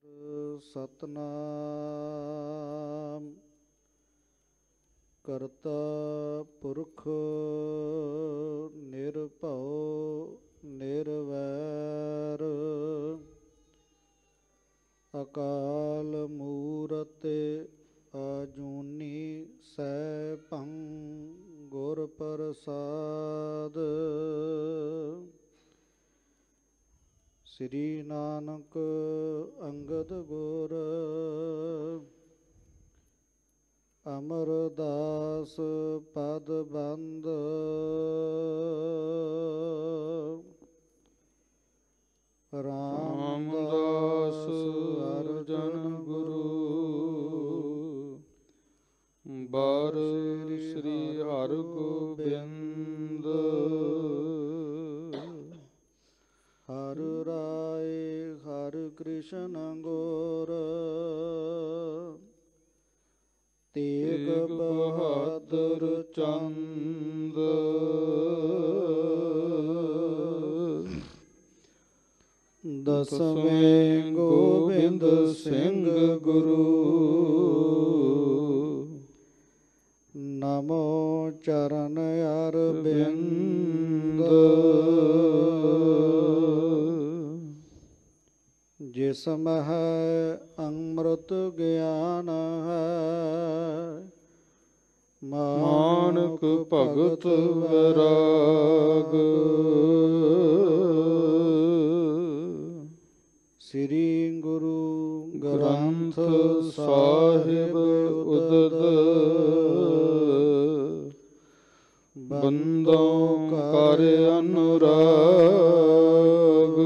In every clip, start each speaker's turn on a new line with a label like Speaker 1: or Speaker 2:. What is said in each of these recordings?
Speaker 1: ਸਤਨਾਮ ਕਰਤਾ ਪੁਰਖ ਨਿਰਭਉ ਨਿਰਵੈਰ ਅਕਾਲ ਮੂਰਤਿ ਆਜੂਨੀ ਸੈਭੰ ਗੁਰ ਪ੍ਰਸਾਦ। ਸ੍ਰੀ ਨਾਨਕ ਅੰਗਦ ਗੁਰ ਅਮਰਦਾਸ ਪਦ ਬੰਦ ਰਾਮਦਾਸ ਅਰਜਨ ਗੁਰੂ ਬਾਰ ਸ੍ਰੀ ਹਰਿ ਗੋਬਿੰਦ। ਹਰਿ ਰਾਏ ਹਰਿ ਕ੍ਰਿਸ਼ਨ ਗੁਰ ਤੇਗ ਬਹਾਦਰ ਚੰਦ। ਦਸਵੇਂ ਗੋਬਿੰਦ ਸਿੰਘ ਗੁਰੂ ਨਮੋ ਚਰਨ ਅਰਬਿੰਦ। ਜਿਸਮ ਹੈ ਅੰਮ੍ਰਿਤ ਗਿਆਨ ਹੈ ਮਾਨਕ ਭਗਤ ਵੈਰਾਗ। ਸ੍ਰੀ ਗੁਰੂ ਗ੍ਰੰਥ ਸਾਹਿਬ ਉਦਦ ਬੰਦੋਂ ਕਰ ਅਨੁਰਾਗ।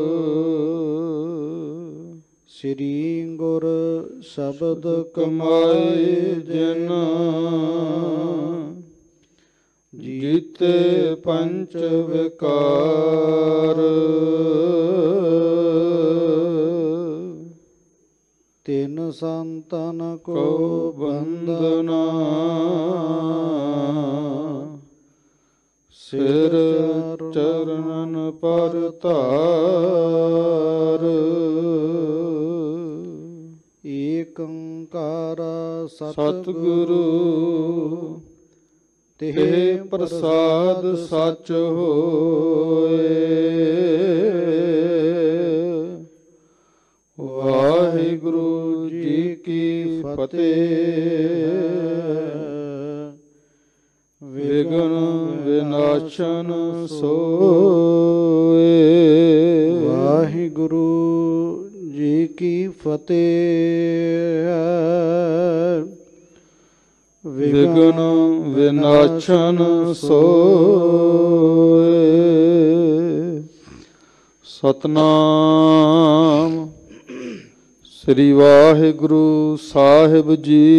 Speaker 1: ਸ੍ਰੀ ਗੁਰ ਸ਼ਬਦ ਕਮਾਏ ਜਿਨ ਜੀਤੇ ਪੰਚ ਵਿਕਾਰ। ਤਿਨ ਸੰਤਨ ਕੋ ਬੰਦਨਾ ਸਿਰ ਚਰਨਨ ਪਰ ਧਾਰ। ਏਕ ਓੰਕਾਰ ਸਤਿਗੁਰੂ ਤੇ ਪ੍ਰਸਾਦ ਸਚ ਹੋਏ। ਵਾਹਿਗੁਰੂ ਜੀ ਕੀ ਫਤਿਹ। ਵਿਘਨ ਵਿਨਾਸ਼ਨ ਸੋਏ। ਵਾਹਿਗੁਰੂ ਜੀ ਕੀ ਫਤਿਹ। ਵਿਘਨ ਵਿਨਾਸ਼ਨ ਸੋਏ। ਸਤਨਾਮ ਸ੍ਰੀ ਵਾਹਿਗੁਰੂ ਸਾਹਿਬ ਜੀ।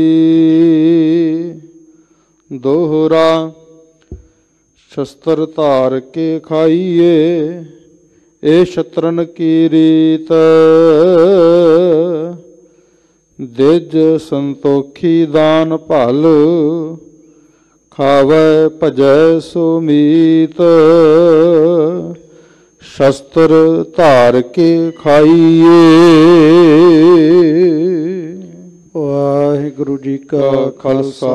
Speaker 1: ਦੋਹਰਾ ਸ਼ਸਤਰ ਧਾਰ ਕੇ ਖਾਈਏ ਇਹ ਸ਼ਤਰਨ ਕੀ ਰੀਤ। ਦਿਜ ਸੰਤੋਖੀ ਦਾਨ ਭਲ ਖਾਵੈ ਭਜੈ ਸੋ ਮੀਤ। ਸ਼ਸਤਰ ਧਾਰ ਕੇ ਖਾਈਏ। ਵਾਹਿਗੁਰੂ ਜੀ ਕਾ ਖਾਲਸਾ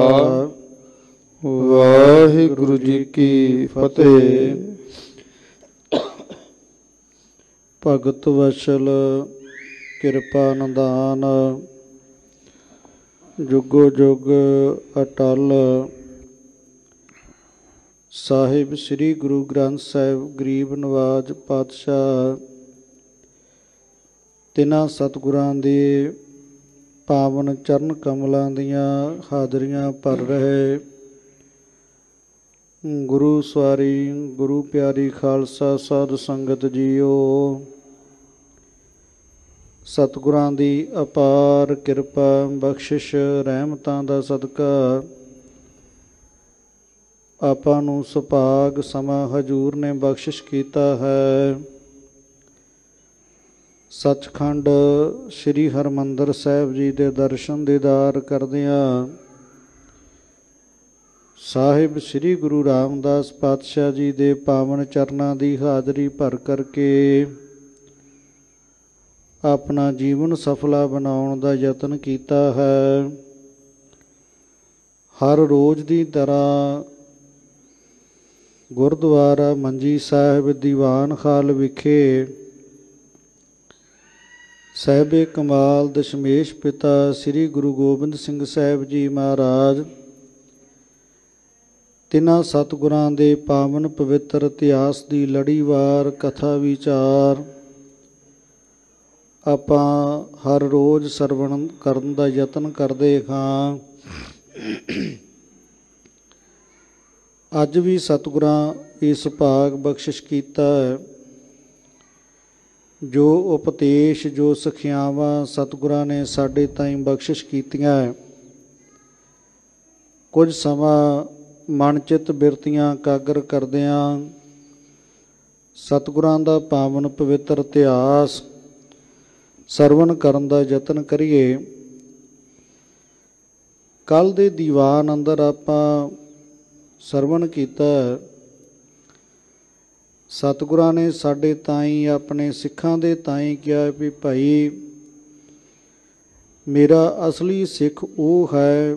Speaker 1: ਵਾਹਿਗੁਰੂ ਜੀ ਕੀ ਫਤਿਹ। ਭਗਤ ਵਸ਼ਲ ਕਿਰਪਾ ਨਿਧਾਨ ਜੁਗੋ ਜੁਗ ਅਟਲ। ਸਾਹਿਬ ਸ੍ਰੀ ਗੁਰੂ ਗ੍ਰੰਥ ਸਾਹਿਬ ਗਰੀਬ ਨਵਾਜ ਪਾਤਸ਼ਾਹ ਤਿੰਨਾਂ ਸਤਿਗੁਰਾਂ ਦੇ ਪਾਵਨ ਚਰਨ ਕਮਲਾਂ ਦੀਆਂ ਹਾਜ਼ਰੀਆਂ ਭਰ ਰਹੇ ਗੁਰੂ ਸਵਾਰੀ ਗੁਰੂ ਪਿਆਰੀ ਖਾਲਸਾ ਸਾਧ ਸੰਗਤ ਜੀਓ। ਸਤਿਗੁਰਾਂ ਦੀ ਅਪਾਰ ਕਿਰਪਾ ਬਖਸ਼ਿਸ਼ ਰਹਿਮਤਾਂ ਦਾ ਸਦਕਾ ਆਪਾਂ ਨੂੰ ਸੁਭਾਗ ਸਮਾਂ ਹਜ਼ੂਰ ਨੇ ਬਖਸ਼ਿਸ਼ ਕੀਤਾ ਹੈ। ਸੱਚਖੰਡ ਸ੍ਰੀ ਹਰਿਮੰਦਰ ਸਾਹਿਬ ਜੀ ਦੇ ਦਰਸ਼ਨ ਦੀਦਾਰ ਕਰਦਿਆਂ ਸਾਹਿਬ ਸ੍ਰੀ ਗੁਰੂ ਰਾਮਦਾਸ ਪਾਤਸ਼ਾਹ ਜੀ ਦੇ ਪਾਵਨ ਚਰਨਾਂ ਦੀ ਹਾਜ਼ਰੀ ਭਰ ਕਰਕੇ ਆਪਣਾ ਜੀਵਨ ਸਫਲਾ ਬਣਾਉਣ ਦਾ ਯਤਨ ਕੀਤਾ ਹੈ। ਹਰ ਰੋਜ਼ ਦੀ ਤਰ੍ਹਾਂ ਗੁਰਦੁਆਰਾ ਮੰਜੀ ਸਾਹਿਬ ਦੀਵਾਨ ਖਾਲ ਵਿਖੇ ਸਾਹਿਬੇ ਕਮਾਲ ਦਸ਼ਮੇਸ਼ ਪਿਤਾ ਸ੍ਰੀ ਗੁਰੂ ਗੋਬਿੰਦ ਸਿੰਘ ਸਾਹਿਬ ਜੀ ਮਹਾਰਾਜ ਤਿੰਨਾਂ ਸਤਿਗੁਰਾਂ ਦੇ ਪਾਵਨ ਪਵਿੱਤਰ ਇਤਿਹਾਸ ਦੀ ਲੜੀਵਾਰ ਕਥਾ ਵਿਚਾਰ ਆਪਾਂ ਹਰ ਰੋਜ਼ ਸਰਵਣ ਕਰਨ ਦਾ ਯਤਨ ਕਰਦੇ ਹਾਂ। ਅੱਜ ਵੀ ਸਤਿਗੁਰਾਂ ਇਸ ਭਾਗ ਬਖਸ਼ਿਸ਼ ਕੀਤਾ ਹੈ। ਜੋ ਉਪਦੇਸ਼ ਜੋ ਸਿੱਖਿਆਵਾਂ ਸਤਿਗੁਰਾਂ ਨੇ ਸਾਡੇ ਤਾਈਂ ਬਖਸ਼ਿਸ਼ ਕੀਤੀਆਂ ਹੈ, ਕੁਝ ਸਮਾਂ ਮਨ ਚਿੱਤ ਬਿਰਤੀਆਂ ਇਕਾਗਰ ਕਰਦਿਆਂ ਸਤਿਗੁਰਾਂ ਦਾ ਪਾਵਨ ਪਵਿੱਤਰ ਇਤਿਹਾਸ ਸਰਵਣ ਕਰਨ ਦਾ ਯਤਨ ਕਰੀਏ। ਕੱਲ੍ਹ ਦੇ ਦੀਵਾਨ ਅੰਦਰ ਆਪਾਂ ਸਰਵਣ ਕੀਤਾ, ਸਤਿਗੁਰਾਂ ਨੇ ਸਾਡੇ ਤਾਈਂ ਆਪਣੇ ਸਿੱਖਾਂ ਦੇ ਤਾਈਂ ਕਿਹਾ ਵੀ ਭਾਈ ਮੇਰਾ ਅਸਲੀ ਸਿੱਖ ਉਹ ਹੈ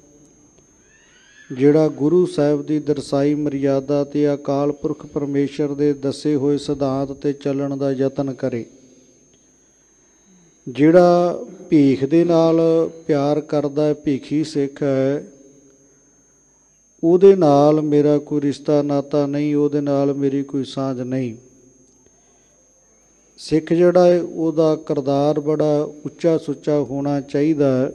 Speaker 1: ਜਿਹੜਾ ਗੁਰੂ ਸਾਹਿਬ ਦੀ ਦਰਸਾਈ ਮਰਿਆਦਾ ਅਤੇ ਅਕਾਲ ਪੁਰਖ ਪਰਮੇਸ਼ਰ ਦੇ ਦੱਸੇ ਹੋਏ ਸਿਧਾਂਤ 'ਤੇ ਚੱਲਣ ਦਾ ਯਤਨ ਕਰੇ। ਜਿਹੜਾ ਭੀਖ ਦੇ ਨਾਲ ਪਿਆਰ ਕਰਦਾ ਭੀਖੀ ਸਿੱਖ ਹੈ, ਉਹਦੇ ਨਾਲ ਮੇਰਾ ਕੋਈ ਰਿਸ਼ਤਾ ਨਾਤਾ ਨਹੀਂ, ਉਹਦੇ ਨਾਲ ਮੇਰੀ ਕੋਈ ਸਾਂਝ ਨਹੀਂ। ਸਿੱਖ ਜਿਹੜਾ ਹੈ ਉਹਦਾ ਕਿਰਦਾਰ ਬੜਾ ਉੱਚਾ ਸੁੱਚਾ ਹੋਣਾ ਚਾਹੀਦਾ ਹੈ।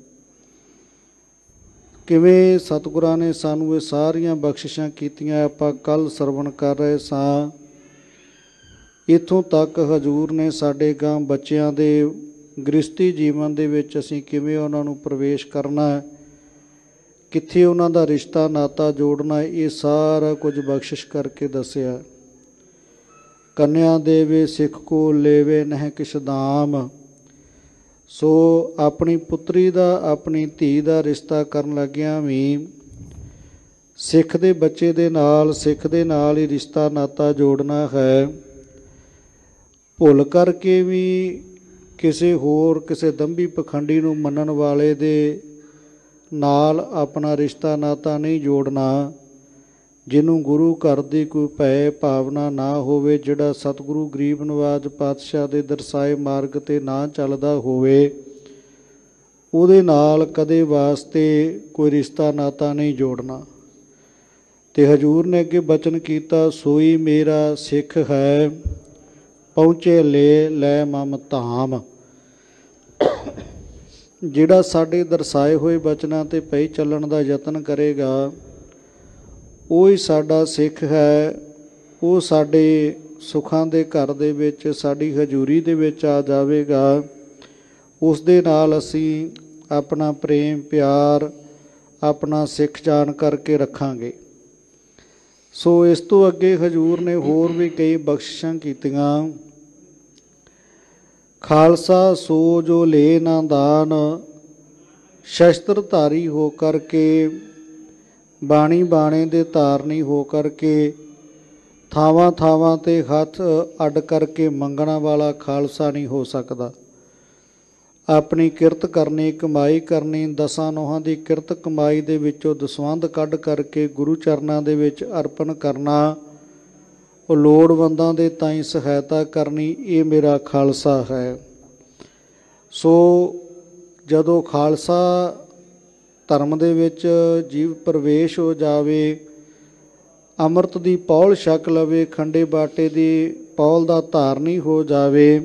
Speaker 1: ਕਿਵੇਂ ਸਤਿਗੁਰਾਂ ਨੇ ਸਾਨੂੰ ਇਹ ਸਾਰੀਆਂ ਬਖਸ਼ਿਸ਼ਾਂ ਕੀਤੀਆਂ ਆਪਾਂ ਕੱਲ੍ਹ ਸਰਵਣ ਕਰ ਰਹੇ ਸਾਂ। ਇੱਥੋਂ ਤੱਕ ਹਜ਼ੂਰ ਨੇ ਸਾਡੇ ਗਾਂ ਬੱਚਿਆਂ ਦੇ ਗ੍ਰਸਤੀ ਜੀਵਨ ਦੇ ਵਿੱਚ ਅਸੀਂ ਕਿਵੇਂ ਉਹਨਾਂ ਨੂੰ ਪ੍ਰਵੇਸ਼ ਕਰਨਾ ਹੈ, ਕਿੱਥੇ ਉਹਨਾਂ ਦਾ ਰਿਸ਼ਤਾ ਨਾਤਾ ਜੋੜਨਾ, ਇਹ ਸਾਰਾ ਕੁਝ ਬਖਸ਼ਿਸ਼ ਕਰਕੇ ਦੱਸਿਆ। ਕੰਨਿਆ ਦੇਵੇ ਸਿੱਖ ਕੋ ਲੇਵੇ ਨਹਿ ਕਿਛ ਦਾਮ। ਸੋ ਆਪਣੀ ਪੁੱਤਰੀ ਦਾ ਆਪਣੀ ਧੀ ਦਾ ਰਿਸ਼ਤਾ ਕਰਨ ਲੱਗਿਆਂ ਵੀ ਸਿੱਖ ਦੇ ਬੱਚੇ ਦੇ ਨਾਲ ਸਿੱਖ ਦੇ ਨਾਲ ਹੀ ਰਿਸ਼ਤਾ ਨਾਤਾ ਜੋੜਨਾ ਹੈ। ਭੁੱਲ ਕਰਕੇ ਵੀ ਕਿਸੇ ਦੰਭੀ ਪਖੰਡੀ ਨੂੰ ਮੰਨਣ ਵਾਲੇ ਦੇ ਨਾਲ ਆਪਣਾ ਰਿਸ਼ਤਾ ਨਾਤਾ ਨਹੀਂ ਜੋੜਨਾ। ਜਿਹਨੂੰ ਗੁਰੂ ਘਰ ਦੀ ਕੋਈ ਭੈ ਭਾਵਨਾ ਨਾ ਹੋਵੇ, ਜਿਹੜਾ ਸਤਿਗੁਰੂ ਗਰੀਬ ਨਵਾਜ ਪਾਤਸ਼ਾਹ ਦੇ ਦਰਸਾਏ ਮਾਰਗ 'ਤੇ ਨਾ ਚੱਲਦਾ ਹੋਵੇ, ਉਹਦੇ ਨਾਲ ਕਦੇ ਵਾਸਤੇ ਕੋਈ ਰਿਸ਼ਤਾ ਨਾਤਾ ਨਹੀਂ ਜੋੜਨਾ। ਅਤੇ ਹਜ਼ੂਰ ਨੇ ਅੱਗੇ ਬਚਨ ਕੀਤਾ, ਸੋਈ ਮੇਰਾ ਸਿੱਖ ਹੈ ਪਹੁੰਚੇ ਲੈ ਮਮ ਧਾਮ। ਜਿਹੜਾ ਸਾਡੇ ਦਰਸਾਏ ਹੋਏ ਬਚਨਾਂ 'ਤੇ ਪਈ ਚੱਲਣ ਦਾ ਯਤਨ ਕਰੇਗਾ, ਉਹ ਹੀ ਸਾਡਾ ਸਿੱਖ ਹੈ। ਉਹ ਸਾਡੇ ਸੁੱਖਾਂ ਦੇ ਘਰ ਦੇ ਵਿੱਚ ਸਾਡੀ ਹਜ਼ੂਰੀ ਦੇ ਵਿੱਚ ਆ ਜਾਵੇਗਾ। ਉਸ ਦੇ ਨਾਲ ਅਸੀਂ ਆਪਣਾ ਪ੍ਰੇਮ ਪਿਆਰ ਆਪਣਾ ਸਿੱਖ ਜਾਣ ਕਰਕੇ ਰੱਖਾਂਗੇ। ਸੋ ਇਸ ਤੋਂ ਅੱਗੇ ਹਜ਼ੂਰ ਨੇ ਹੋਰ ਵੀ ਕਈ ਬਖਸ਼ਿਸ਼ਾਂ ਕੀਤੀਆਂ। ਖਾਲਸਾ ਸੋ ਜੋ ਲੇ ਨਾ ਦਾਨ, ਸ਼ਸਤਰ ਧਾਰੀ ਹੋ ਕਰਕੇ ਬਾਣੀ ਬਾਣੇ ਦੇ ਧਾਰਨੀ ਹੋ ਕਰਕੇ ਥਾਵਾਂ ਥਾਵਾਂ 'ਤੇ ਹੱਥ ਅੱਡ ਕਰਕੇ ਮੰਗਣਾ ਵਾਲਾ ਖਾਲਸਾ ਨਹੀਂ ਹੋ ਸਕਦਾ। ਆਪਣੀ ਕਿਰਤ ਕਰਨੀ, ਕਮਾਈ ਕਰਨੀ, ਦਸਾਂ ਨੋਹਾਂ ਦੀ ਕਿਰਤ ਕਮਾਈ ਦੇ ਵਿੱਚੋਂ ਦਸਵੰਧ ਕੱਢ ਕਰਕੇ ਗੁਰੂ ਚਰਨਾਂ ਦੇ ਵਿੱਚ ਅਰਪਣ ਕਰਨਾ, ਉਹ ਲੋੜਵੰਦਾਂ ਦੇ ਤਾਈਂ ਸਹਾਇਤਾ ਕਰਨੀ, ਇਹ ਮੇਰਾ ਖਾਲਸਾ ਹੈ। ਸੋ ਜਦੋਂ ਖਾਲਸਾ ਧਰਮ ਦੇ ਵਿੱਚ ਜੀਵ ਪ੍ਰਵੇਸ਼ ਹੋ ਜਾਵੇ, ਅੰਮ੍ਰਿਤ ਦੀ ਪੌਲ ਛਕ ਲਵੇ, ਖੰਡੇ ਬਾਟੇ ਦੀ ਪੌਲ ਦਾ ਧਾਰਨੀ ਹੋ ਜਾਵੇ,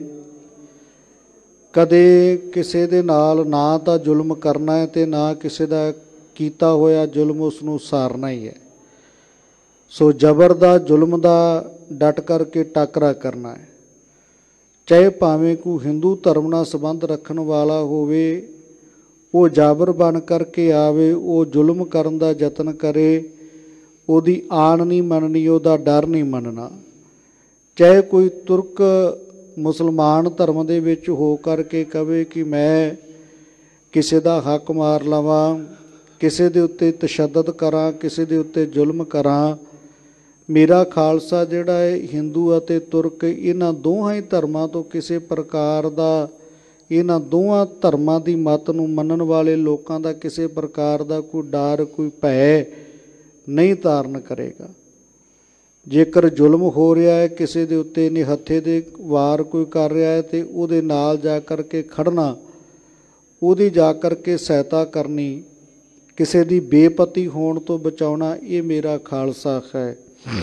Speaker 1: ਕਦੇ ਕਿਸੇ ਦੇ ਨਾਲ ਨਾ ਤਾਂ ਜ਼ੁਲਮ ਕਰਨਾ ਹੈ ਅਤੇ ਨਾ ਕਿਸੇ ਦਾ ਕੀਤਾ ਹੋਇਆ ਜ਼ੁਲਮ ਉਸ ਨੂੰ ਸਾਰਨਾ ਹੀ ਹੈ। ਸੋ ਜ਼ਬਰ ਦਾ ਜ਼ੁਲਮ ਦਾ ਡਟ ਕਰਕੇ ਟਾਕਰਾ ਕਰਨਾ ਹੈ। ਚਾਹੇ ਭਾਵੇਂ ਕੋਈ ਹਿੰਦੂ ਧਰਮ ਨਾਲ ਸੰਬੰਧ ਰੱਖਣ ਵਾਲਾ ਹੋਵੇ, ਉਹ ਜਾਬਰ ਬਣ ਕਰਕੇ ਆਵੇ, ਉਹ ਜ਼ੁਲਮ ਕਰਨ ਦਾ ਯਤਨ ਕਰੇ, ਉਹਦੀ ਆਣ ਨਹੀਂ ਮੰਨਣੀ, ਉਹਦਾ ਡਰ ਨਹੀਂ ਮੰਨਣਾ। ਚਾਹੇ ਕੋਈ ਤੁਰਕ ਮੁਸਲਮਾਨ ਧਰਮ ਦੇ ਵਿੱਚ ਹੋ ਕਰਕੇ ਕਵੇ ਕਿ ਮੈਂ ਕਿਸੇ ਦਾ ਹੱਕ ਮਾਰ ਲਵਾਂ, ਕਿਸੇ ਦੇ ਉੱਤੇ ਤਸ਼ੱਦਦ ਕਰਾਂ, ਕਿਸੇ ਦੇ ਉੱਤੇ ਜ਼ੁਲਮ ਕਰਾਂ, ਮੇਰਾ ਖਾਲਸਾ ਜਿਹੜਾ ਹੈ ਹਿੰਦੂ ਅਤੇ ਤੁਰਕ ਇਹਨਾਂ ਦੋਹਾਂ ਹੀ ਧਰਮਾਂ ਤੋਂ ਕਿਸੇ ਪ੍ਰਕਾਰ ਦਾ, ਇਹਨਾਂ ਦੋਹਾਂ ਧਰਮਾਂ ਦੀ ਮੱਤ ਨੂੰ ਮੰਨਣ ਵਾਲੇ ਲੋਕਾਂ ਦਾ ਕਿਸੇ ਪ੍ਰਕਾਰ ਦਾ ਕੋਈ ਡਰ, ਕੋਈ ਭੈ ਨਹੀਂ ਧਾਰਨ ਕਰੇਗਾ। ਜੇਕਰ ਜ਼ੁਲਮ ਹੋ ਰਿਹਾ ਹੈ, ਕਿਸੇ ਦੇ ਉੱਤੇ ਨਿਹੱਥੇ ਦੇ ਵਾਰ ਕੋਈ ਕਰ ਰਿਹਾ ਹੈ, ਤੇ ਉਹਦੇ ਨਾਲ ਜਾ ਕਰਕੇ ਖੜਨਾ, ਉਹਦੀ ਜਾ ਕਰਕੇ ਸਹਾਇਤਾ ਕਰਨੀ, ਕਿਸੇ ਦੀ ਬੇਪਤੀ ਹੋਣ ਤੋਂ ਬਚਾਉਣਾ, ਇਹ ਮੇਰਾ ਖਾਲਸਾ ਹੈ।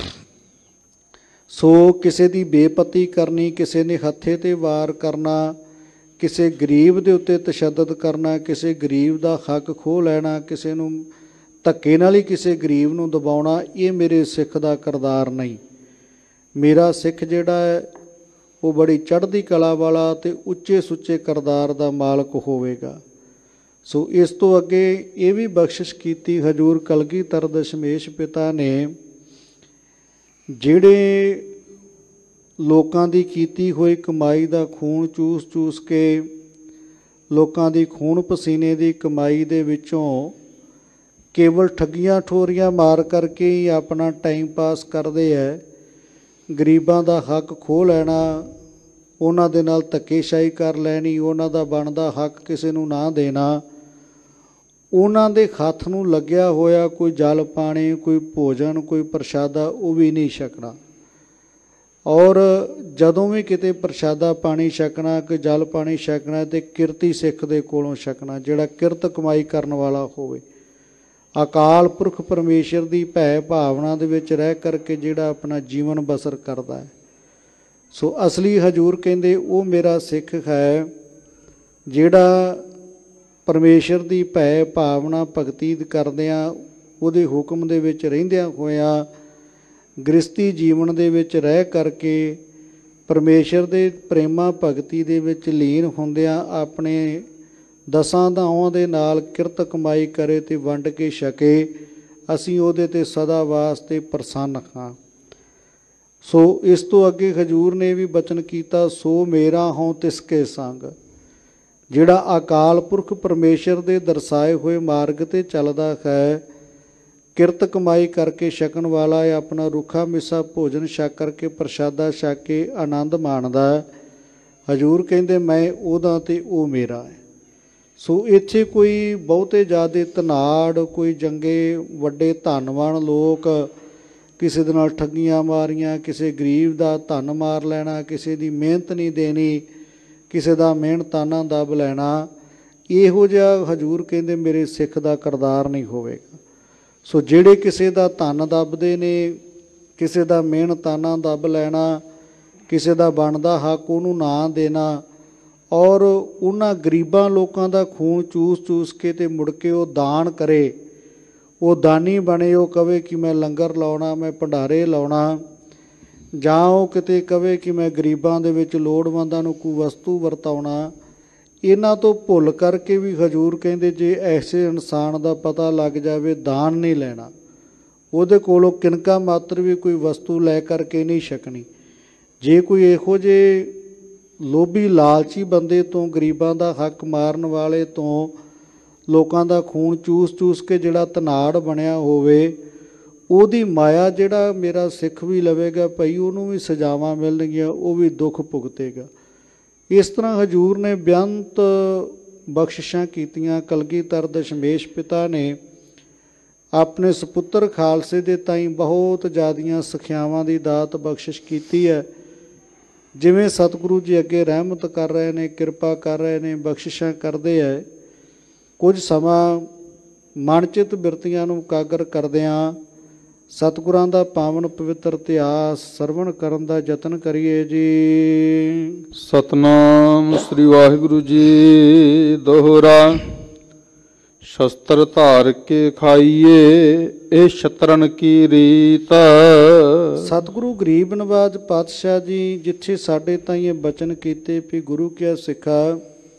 Speaker 1: ਸੋ ਕਿਸੇ ਦੀ ਬੇਪਤੀ ਕਰਨੀ, ਕਿਸੇ ਨੇ ਹੱਥੇ 'ਤੇ ਵਾਰ ਕਰਨਾ, ਕਿਸੇ ਗਰੀਬ ਦੇ ਉੱਤੇ ਤਸ਼ੱਦਦ ਕਰਨਾ, ਕਿਸੇ ਗਰੀਬ ਦਾ ਹੱਕ ਖੋਹ ਲੈਣਾ, ਕਿਸੇ ਨੂੰ ਧੱਕੇ ਨਾਲ ਹੀ ਕਿਸੇ ਗਰੀਬ ਨੂੰ ਦਬਾਉਣਾ, ਇਹ ਮੇਰੇ ਸਿੱਖ ਦਾ ਕਿਰਦਾਰ ਨਹੀਂ। ਮੇਰਾ ਸਿੱਖ ਜਿਹੜਾ ਹੈ ਉਹ ਬੜੀ ਚੜ੍ਹਦੀ ਕਲਾ ਵਾਲਾ ਅਤੇ ਉੱਚੇ ਸੁੱਚੇ ਕਿਰਦਾਰ ਦਾ ਮਾਲਕ ਹੋਵੇਗਾ। ਸੋ ਇਸ ਤੋਂ ਅੱਗੇ ਇਹ ਵੀ ਬਖਸ਼ਿਸ਼ ਕੀਤੀ ਹਜ਼ੂਰ ਕਲਗੀਧਰ ਦਸ਼ਮੇਸ਼ ਪਿਤਾ ਨੇ, ਜਿਹੜੇ ਲੋਕਾਂ ਦੀ ਕੀਤੀ ਹੋਈ ਕਮਾਈ ਦਾ ਖੂਨ ਚੂਸ ਚੂਸ ਕੇ, ਲੋਕਾਂ ਦੀ ਖੂਨ ਪਸੀਨੇ ਦੀ ਕਮਾਈ ਦੇ ਵਿੱਚੋਂ ਕੇਵਲ ਠੱਗੀਆਂ ਠੋਰੀਆਂ ਮਾਰ ਕਰਕੇ ਹੀ ਆਪਣਾ ਟਾਈਮ ਪਾਸ ਕਰਦੇ ਹੈ। ਗਰੀਬਾਂ ਦਾ ਹੱਕ ਖੋਹ ਲੈਣਾ, ਉਹਨਾਂ ਦੇ ਨਾਲ ਧੱਕੇਸ਼ਾਹੀ ਕਰ ਲੈਣੀ, ਉਹਨਾਂ ਦਾ ਬਣਦਾ ਹੱਕ ਕਿਸੇ ਨੂੰ ਨਾ ਦੇਣਾ, ਉਹਨਾਂ ਦੇ ਹੱਥ ਨੂੰ ਲੱਗਿਆ ਹੋਇਆ ਕੋਈ ਜਲ ਪਾਣੀ, ਕੋਈ ਭੋਜਨ, ਕੋਈ ਪ੍ਰਸ਼ਾਦਾ ਉਹ ਵੀ ਨਹੀਂ ਛਕਣਾ। ਔਰ ਜਦੋਂ ਵੀ ਕਿਤੇ ਪ੍ਰਸ਼ਾਦਾ ਪਾਣੀ ਛਕਣਾ, ਕੋਈ ਜਲ ਪਾਣੀ ਛਕਣਾ, ਤੇ ਕਿਰਤੀ ਸਿੱਖ ਦੇ ਕੋਲੋਂ ਛਕਣਾ, ਜਿਹੜਾ ਕਿਰਤ ਕਮਾਈ ਕਰਨ ਵਾਲਾ ਹੋਵੇ। ਅਕਾਲ ਪੁਰਖ ਪਰਮੇਸ਼ਰ ਦੀ ਭੈ ਭਾਵਨਾ ਦੇ ਵਿੱਚ ਰਹਿ ਕਰਕੇ ਜਿਹੜਾ ਆਪਣਾ ਜੀਵਨ ਬਸਰ ਕਰਦਾ ਹੈ। ਸੋ ਅਸਲੀ ਹਜ਼ੂਰ ਕਹਿੰਦੇ ਉਹ ਮੇਰਾ ਸਿੱਖ ਹੈ, ਜਿਹੜਾ ਪਰਮੇਸ਼ਰ ਦੀ ਭੈ ਭਾਵਨਾ ਭਗਤੀ ਕਰਦਿਆਂ, ਉਹਦੇ ਹੁਕਮ ਦੇ ਵਿੱਚ ਰਹਿੰਦਿਆਂ ਹੋਇਆਂ, ਗ੍ਰਸਤੀ ਜੀਵਨ ਦੇ ਵਿੱਚ ਰਹਿ ਕਰਕੇ ਪਰਮੇਸ਼ਰ ਦੇ ਪ੍ਰੇਮਾ ਭਗਤੀ ਦੇ ਵਿੱਚ ਲੀਨ ਹੁੰਦਿਆਂ ਆਪਣੇ ਦਸਾਂ ਦਾਵਾਂ ਦੇ ਨਾਲ ਕਿਰਤ ਕਮਾਈ ਕਰੇ ਅਤੇ ਵੰਡ ਕੇ ਛਕੇ। ਅਸੀਂ ਉਹਦੇ 'ਤੇ ਸਦਾ ਵਾਸਤੇ ਪ੍ਰਸੰਨ ਹਾਂ। ਸੋ ਇਸ ਤੋਂ ਅੱਗੇ ਹਜ਼ੂਰ ਨੇ ਵੀ ਬਚਨ ਕੀਤਾ, ਸੋ ਮੇਰਾ ਹੋਂ ਤਿਸਕੇ ਸੰਗ, ਜਿਹੜਾ ਅਕਾਲ ਪੁਰਖ ਪਰਮੇਸ਼ਰ ਦੇ ਦਰਸਾਏ ਹੋਏ ਮਾਰਗ 'ਤੇ ਚੱਲਦਾ ਹੈ, ਕਿਰਤ ਕਮਾਈ ਕਰਕੇ ਛਕਣ ਵਾਲਾ ਹੈ, ਆਪਣਾ ਰੁੱਖਾ ਮਿੱਸਾ ਭੋਜਨ ਛਕ ਕਰਕੇ ਪ੍ਰਸ਼ਾਦਾ ਛਕ ਕੇ ਆਨੰਦ ਮਾਣਦਾ। ਹਜ਼ੂਰ ਕਹਿੰਦੇ ਮੈਂ ਉਹਦਾ ਅਤੇ ਉਹ ਮੇਰਾ ਹੈ। ਸੋ ਇੱਥੇ ਕੋਈ ਬਹੁਤੇ ਜ਼ਿਆਦਾ ਧਨਾੜ, ਕੋਈ ਜੰਗੇ ਵੱਡੇ ਧਨਵਾਨ ਲੋਕ ਕਿਸੇ ਦੇ ਨਾਲ ਠੱਗੀਆਂ ਮਾਰੀਆਂ, ਕਿਸੇ ਗਰੀਬ ਦਾ ਧਨ ਮਾਰ ਲੈਣਾ, ਕਿਸੇ ਦੀ ਮਿਹਨਤ ਨਹੀਂ ਦੇਣੀ, ਕਿਸੇ ਦਾ ਮਿਹਨਤਾਨਾ ਦੱਬ ਲੈਣਾ, ਇਹੋ ਜਿਹਾ ਹਜ਼ੂਰ ਕਹਿੰਦੇ ਮੇਰੇ ਸਿੱਖ ਦਾ ਕਿਰਦਾਰ ਨਹੀਂ ਹੋਵੇਗਾ। ਸੋ ਜਿਹੜੇ ਕਿਸੇ ਦਾ ਧਨ ਦੱਬਦੇ ਨੇ, ਕਿਸੇ ਦਾ ਮਿਹਨਤਾਨਾ ਦੱਬ ਲੈਣਾ, ਕਿਸੇ ਦਾ ਬਣਦਾ ਹੱਕ ਉਹਨੂੰ ਨਾ ਦੇਣਾ, ਔਰ ਉਹਨਾਂ ਗਰੀਬਾਂ ਲੋਕਾਂ ਦਾ ਖੂਨ ਚੂਸ ਚੂਸ ਕੇ ਅਤੇ ਮੁੜ ਕੇ ਉਹ ਦਾਨ ਕਰੇ, ਉਹ ਦਾਨੀ ਬਣੇ, ਉਹ ਕਵੇ ਕਿ ਮੈਂ ਲੰਗਰ ਲਾਉਣਾ, ਮੈਂ ਭੰਡਾਰੇ ਲਾਉਣਾ, ਜਾਂ ਉਹ ਕਿਤੇ ਕਵੇ ਕਿ ਮੈਂ ਗਰੀਬਾਂ ਦੇ ਵਿੱਚ ਲੋੜਵੰਦਾਂ ਨੂੰ ਕੋਈ ਵਸਤੂ ਵਰਤਾਉਣਾ, ਇਹਨਾਂ ਤੋਂ ਭੁੱਲ ਕਰਕੇ ਵੀ ਹਜ਼ੂਰ ਕਹਿੰਦੇ ਜੇ ਐਸੇ ਇਨਸਾਨ ਦਾ ਪਤਾ ਲੱਗ ਜਾਵੇ ਦਾਨ ਨਹੀਂ ਲੈਣਾ, ਉਹਦੇ ਕੋਲੋਂ ਕਿਨਕਾ ਮਾਤਰ ਵੀ ਕੋਈ ਵਸਤੂ ਲੈ ਕਰਕੇ ਨਹੀਂ ਛਕਣੀ। ਜੇ ਕੋਈ ਇਹੋ ਜਿਹੇ ਲੋਭੀ ਲਾਲਚੀ ਬੰਦੇ ਤੋਂ, ਗਰੀਬਾਂ ਦਾ ਹੱਕ ਮਾਰਨ ਵਾਲੇ ਤੋਂ, ਲੋਕਾਂ ਦਾ ਖੂਨ ਚੂਸ ਚੂਸ ਕੇ ਜਿਹੜਾ ਧਨਾੜ ਬਣਿਆ ਹੋਵੇ, ਉਹਦੀ ਮਾਇਆ ਜਿਹੜਾ ਮੇਰਾ ਸਿੱਖ ਵੀ ਲਵੇਗਾ ਭਾਈ, ਉਹਨੂੰ ਵੀ ਸਜ਼ਾਵਾਂ ਮਿਲਣਗੀਆਂ, ਉਹ ਵੀ ਦੁੱਖ ਭੁਗਤੇਗਾ। ਇਸ ਤਰ੍ਹਾਂ ਹਜ਼ੂਰ ਨੇ ਬੇਅੰਤ ਬਖਸ਼ਿਸ਼ਾਂ ਕੀਤੀਆਂ। ਕਲਗੀਧਰ ਦਸ਼ਮੇਸ਼ ਪਿਤਾ ਨੇ ਆਪਣੇ ਸਪੁੱਤਰ ਖਾਲਸੇ ਦੇ ਤਾਈਂ ਬਹੁਤ ਜ਼ਿਆਦੀਆਂ ਸਿੱਖਿਆਵਾਂ ਦੀ ਦਾਤ ਬਖਸ਼ਿਸ਼ ਕੀਤੀ ਹੈ। ਜਿਵੇਂ ਸਤਿਗੁਰੂ ਜੀ ਅੱਗੇ ਰਹਿਮਤ ਕਰ ਰਹੇ ਨੇ, ਕਿਰਪਾ ਕਰ ਰਹੇ ਨੇ, ਬਖਸ਼ਿਸ਼ਾਂ ਕਰਦੇ ਹੈ। ਕੁਝ ਸਮਾਂ ਮਨਚਿਤ ਬਿਰਤੀਆਂ ਨੂੰ ਉਕਾਗਰ ਕਰਦਿਆਂ ਸਤਿਗੁਰਾਂ ਦਾ ਪਾਵਨ ਪਵਿੱਤਰ ਇਤਿਹਾਸ ਸਰਵਣ ਕਰਨ ਦਾ ਯਤਨ ਕਰੀਏ ਜੀ।
Speaker 2: ਸਤਨਾਮ ਸ੍ਰੀ ਵਾਹਿਗੁਰੂ ਜੀ। ਦੋਹਰਾ ਸ਼ਸਤਰ ਧਾਰ ਕੇ ਖਾਈਏ, ਇਹ ਸ਼ਤਰਨ ਕੀ ਰੀਤ।
Speaker 1: ਸਤਿਗੁਰੂ ਗਰੀਬ ਨਵਾਜ ਪਾਤਸ਼ਾਹ ਜੀ ਜਿੱਥੇ ਸਾਡੇ ਤਾਈਂ ਇਹ ਬਚਨ ਕੀਤੇ ਵੀ ਗੁਰੂ ਕਿਆ ਸਿੱਖਾ,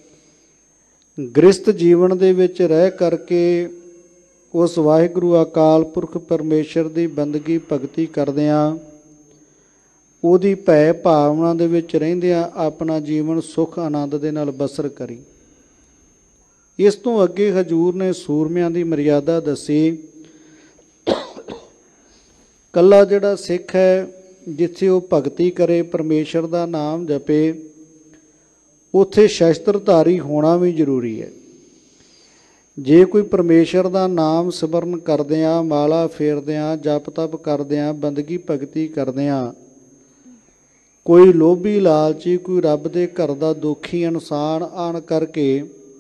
Speaker 1: ਗ੍ਰਸਤ ਜੀਵਨ ਦੇ ਵਿੱਚ ਰਹਿ ਕਰਕੇ ਉਸ ਵਾਹਿਗੁਰੂ ਅਕਾਲ ਪੁਰਖ ਪਰਮੇਸ਼ਰ ਦੀ ਬੰਦਗੀ ਭਗਤੀ ਕਰਦਿਆਂ, ਉਹਦੀ ਭੈ ਭਾਵਨਾ ਦੇ ਵਿੱਚ ਰਹਿੰਦਿਆਂ ਆਪਣਾ ਜੀਵਨ ਸੁੱਖ ਆਨੰਦ ਦੇ ਨਾਲ ਬਸਰ ਕਰੀ। ਇਸ ਤੋਂ ਅੱਗੇ ਹਜ਼ੂਰ ਨੇ ਸੂਰਮਿਆਂ ਦੀ ਮਰਿਆਦਾ ਦੱਸੀ ਕੱਲਾ ਜਿਹੜਾ ਸਿੱਖ ਹੈ ਜਿੱਥੇ ਉਹ ਭਗਤੀ ਕਰੇ, ਪਰਮੇਸ਼ਰ ਦਾ ਨਾਮ ਜਪੇ, ਉੱਥੇ ਸ਼ਸਤਰਧਾਰੀ ਹੋਣਾ ਵੀ ਜ਼ਰੂਰੀ ਹੈ। ਜੇ ਕੋਈ ਪਰਮੇਸ਼ਰ ਦਾ ਨਾਮ ਸਿਮਰਨ ਕਰਦਿਆਂ, ਮਾਲਾ ਫੇਰਦਿਆਂ, ਜਪ ਤਪ ਕਰਦਿਆਂ, ਬੰਦਗੀ ਭਗਤੀ ਕਰਦਿਆਂ ਕੋਈ ਲੋਭੀ ਲਾਲਚੀ, ਕੋਈ ਰੱਬ ਦੇ ਘਰ ਦਾ ਦੋਖੀ ਇਨਸਾਨ ਆਣ ਕਰਕੇ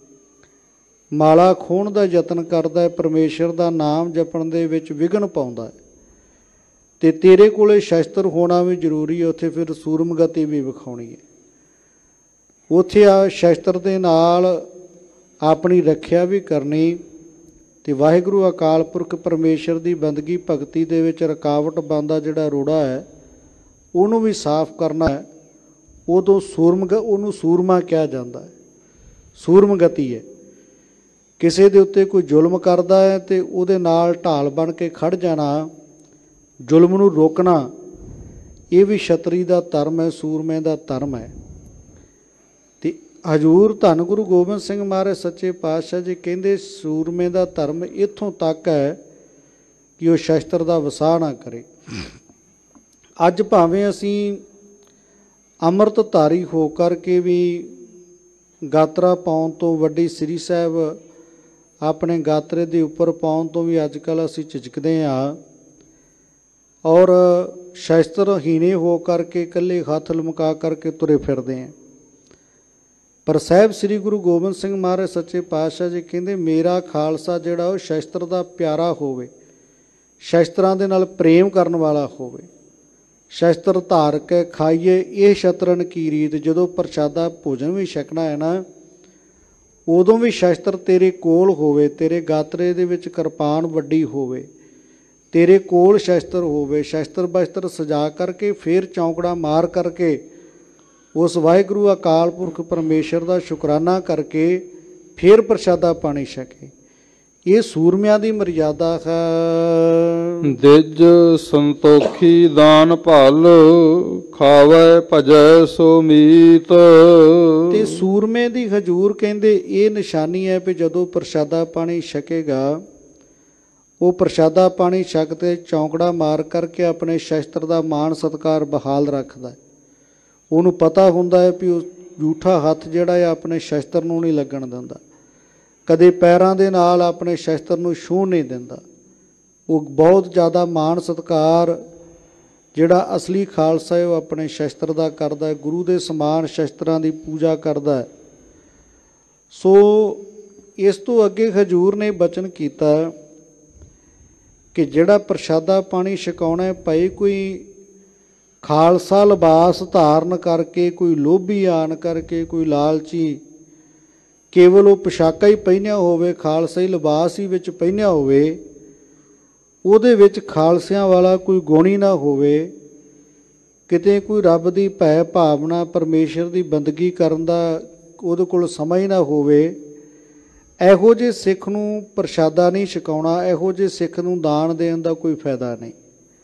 Speaker 1: ਮਾਲਾ ਖੋਹਣ ਦਾ ਯਤਨ ਕਰਦਾ ਹੈ, ਪਰਮੇਸ਼ਰ ਦਾ ਨਾਮ ਜਪਣ ਦੇ ਵਿੱਚ ਵਿਘਨ ਪਾਉਂਦਾ ਹੈ, ਤੇ ਤੇਰੇ ਕੋਲੇ ਸ਼ਸਤਰ ਹੋਣਾ ਵੀ ਜ਼ਰੂਰੀ ਹੈ। ਉੱਥੇ ਫਿਰ ਸੂਰਮਗਤੀ ਵੀ ਵਿਖਾਉਣੀ ਹੈ। ਉੱਥੇ ਆ ਸ਼ਸਤਰ ਦੇ ਨਾਲ ਆਪਣੀ ਰੱਖਿਆ ਵੀ ਕਰਨੀ, ਤੇ ਵਾਹਿਗੁਰੂ ਅਕਾਲ ਪੁਰਖ ਪਰਮੇਸ਼ਰ ਦੀ ਬੰਦਗੀ ਭਗਤੀ ਦੇ ਵਿੱਚ ਰੁਕਾਵਟ ਬਣਦਾ ਜਿਹੜਾ ਰੋੜਾ ਹੈ ਉਹਨੂੰ ਵੀ ਸਾਫ਼ ਕਰਨਾ ਹੈ। ਉਦੋਂ ਉਹਨੂੰ ਸੂਰਮਾ ਕਿਹਾ ਜਾਂਦਾ ਹੈ, ਸੂਰਮਗਤੀ ਹੈ। ਕਿਸੇ ਦੇ ਉੱਤੇ ਕੋਈ ਜ਼ੁਲਮ ਕਰਦਾ ਹੈ ਤੇ ਉਹਦੇ ਨਾਲ ਢਾਲ ਬਣ ਕੇ ਖੜ ਜਾਣਾ, ਜ਼ੁਲਮ ਨੂੰ ਰੋਕਣਾ, ਇਹ ਵੀ ਛਤਰੀ ਦਾ ਧਰਮ ਹੈ, ਸੂਰਮੇ ਦਾ ਧਰਮ ਹੈ। ਤੇ ਹਜ਼ੂਰ ਧੰਨ ਗੁਰੂ ਗੋਬਿੰਦ ਸਿੰਘ ਮਹਾਰਾਜ ਸੱਚੇ ਪਾਤਸ਼ਾਹ ਜੀ ਕਹਿੰਦੇ ਸੂਰਮੇ ਦਾ ਧਰਮ ਇੱਥੋਂ ਤੱਕ ਹੈ ਕਿ ਉਹ ਸ਼ਸਤਰ ਦਾ ਵਸਾਹ ਨਾ ਕਰੇ। ਅੱਜ ਭਾਵੇਂ ਅਸੀਂ ਅੰਮ੍ਰਿਤਧਾਰੀ ਹੋ ਕਰਕੇ ਵੀ ਗਾਤਰਾ ਪਾਉਣ ਤੋਂ, ਵੱਡੀ ਸ੍ਰੀ ਸਾਹਿਬ ਆਪਣੇ ਗਾਤਰੇ ਦੇ ਉੱਪਰ ਪਾਉਣ ਤੋਂ ਵੀ ਅੱਜ ਕੱਲ੍ਹ ਅਸੀਂ ਝਿਜਕਦੇ ਹਾਂ, ਔਰ ਸ਼ਸਤਰਹੀਣੇ ਹੋ ਕਰਕੇ ਇਕੱਲੇ ਹੱਥ ਲਮਕਾ ਕਰਕੇ ਤੁਰੇ ਫਿਰਦੇ ਹਾਂ। ਪਰ ਸਾਹਿਬ ਸ੍ਰੀ ਗੁਰੂ ਗੋਬਿੰਦ ਸਿੰਘ ਮਹਾਰਾਜ ਸੱਚੇ ਪਾਤਸ਼ਾਹ ਜੀ ਕਹਿੰਦੇ ਮੇਰਾ ਖਾਲਸਾ ਜਿਹੜਾ ਉਹ ਸ਼ਸਤਰ ਦਾ ਪਿਆਰਾ ਹੋਵੇ, ਸ਼ਸਤਰਾਂ ਦੇ ਨਾਲ ਪ੍ਰੇਮ ਕਰਨ ਵਾਲਾ ਹੋਵੇ। ਸ਼ਸਤਰ ਧਾਰ ਕੇ ਖਾਈਏ ਇਹ ਸ਼ਤਰਨ ਕੀ ਰੀਤ। ਜਦੋਂ ਪ੍ਰਸ਼ਾਦਾ ਭੋਜਨ ਵੀ ਛਕਣਾ ਹੈ ਨਾ, ਉਦੋਂ ਵੀ ਸ਼ਸਤਰ ਤੇਰੇ ਕੋਲ ਹੋਵੇ, ਤੇਰੇ ਗਾਤਰੇ ਦੇ ਵਿੱਚ ਕਿਰਪਾਨ ਵੱਡੀ ਹੋਵੇ, ਤੇਰੇ ਕੋਲ ਸ਼ਸਤਰ ਹੋਵੇ। ਸ਼ਸਤਰ ਬਸਤਰ ਸਜਾ ਕਰਕੇ ਫਿਰ ਚੌਂਕੜਾ ਮਾਰ ਕਰਕੇ ਉਸ ਵਾਹਿਗੁਰੂ ਅਕਾਲ ਪੁਰਖ ਪਰਮੇਸ਼ਰ ਦਾ ਸ਼ੁਕਰਾਨਾ ਕਰਕੇ ਫਿਰ ਪ੍ਰਸ਼ਾਦਾ ਪਾਣੀ ਛਕੇ। ਇਹ ਸੂਰਮਿਆਂ ਦੀ ਮਰਿਆਦਾ ਹੈ।
Speaker 2: ਦਿਜ ਸੰਤੋਖੀ ਦਾਨ ਭਲ, ਖਾਵੈ ਭਜੈ ਸੋ ਮੀਤ।
Speaker 1: ਤੇ ਸੂਰਮੇ ਦੀ ਹਜ਼ੂਰ ਕਹਿੰਦੇ ਇਹ ਨਿਸ਼ਾਨੀ ਹੈ ਵੀ ਜਦੋਂ ਪ੍ਰਸ਼ਾਦਾ ਪਾਣੀ ਛਕੇਗਾ, ਉਹ ਪ੍ਰਸ਼ਾਦਾ ਪਾਣੀ ਛਕ ਤੇ ਚੌਂਕੜਾ ਮਾਰ ਕਰਕੇ ਆਪਣੇ ਸ਼ਸਤਰ ਦਾ ਮਾਣ ਸਤਿਕਾਰ ਬਹਾਲ ਰੱਖਦਾ ਹੈ। ਉਹਨੂੰ ਪਤਾ ਹੁੰਦਾ ਹੈ ਵੀ ਉਹ ਝੂਠਾ ਹੱਥ ਜਿਹੜਾ ਹੈ ਆਪਣੇ ਸ਼ਸਤਰ ਨੂੰ ਨਹੀਂ ਲੱਗਣ ਦਿੰਦਾ, ਕਦੇ ਪੈਰਾਂ ਦੇ ਨਾਲ ਆਪਣੇ ਸ਼ਸਤਰ ਨੂੰ ਛੂਹ ਨਹੀਂ ਦਿੰਦਾ। ਉਹ ਬਹੁਤ ਜ਼ਿਆਦਾ ਮਾਣ ਸਤਿਕਾਰ ਜਿਹੜਾ ਅਸਲੀ ਖਾਲਸਾ ਹੈ ਉਹ ਆਪਣੇ ਸ਼ਸਤਰ ਦਾ ਕਰਦਾ ਹੈ, ਗੁਰੂ ਦੇ ਸਮਾਨ ਸ਼ਸਤਰਾਂ ਦੀ ਪੂਜਾ ਕਰਦਾ ਹੈ। ਸੋ ਇਸ ਤੋਂ ਅੱਗੇ ਹਜ਼ੂਰ ਨੇ ਬਚਨ ਕੀਤਾ ਕਿ ਜਿਹੜਾ ਪ੍ਰਸ਼ਾਦਾ ਪਾਣੀ ਛਕਾਉਣਾ ਹੈ, ਭਾਈ ਕੋਈ ਖਾਲਸਾ ਲਿਬਾਸ ਧਾਰਨ ਕਰਕੇ, ਕੋਈ ਲੋਭੀ ਆਣ ਕਰਕੇ, ਕੋਈ ਲਾਲਚੀ ਕੇਵਲ ਉਹ ਪੋਸ਼ਾਕਾਂ ਹੀ ਪਹਿਨਿਆ ਹੋਵੇ, ਖਾਲਸਾ ਹੀ ਲਿਬਾਸ ਹੀ ਵਿੱਚ ਪਹਿਨਿਆ ਹੋਵੇ, ਉਹਦੇ ਵਿੱਚ ਖਾਲਸਿਆਂ ਵਾਲਾ ਕੋਈ ਗੁਣ ਹੀ ਨਾ ਹੋਵੇ, ਕਿਤੇ ਕੋਈ ਰੱਬ ਦੀ ਭੈ ਭਾਵਨਾ, ਪਰਮੇਸ਼ਰ ਦੀ ਬੰਦਗੀ ਕਰਨ ਦਾ ਉਹਦੇ ਕੋਲ ਸਮਾਂ ਹੀ ਨਾ ਹੋਵੇ, ਇਹੋ ਜਿਹੇ ਸਿੱਖ ਨੂੰ ਪ੍ਰਸ਼ਾਦਾ ਨਹੀਂ ਛਕਾਉਣਾ। ਇਹੋ ਜਿਹੇ ਸਿੱਖ ਨੂੰ ਦਾਨ ਦੇਣ ਦਾ ਕੋਈ ਫਾਇਦਾ ਨਹੀਂ।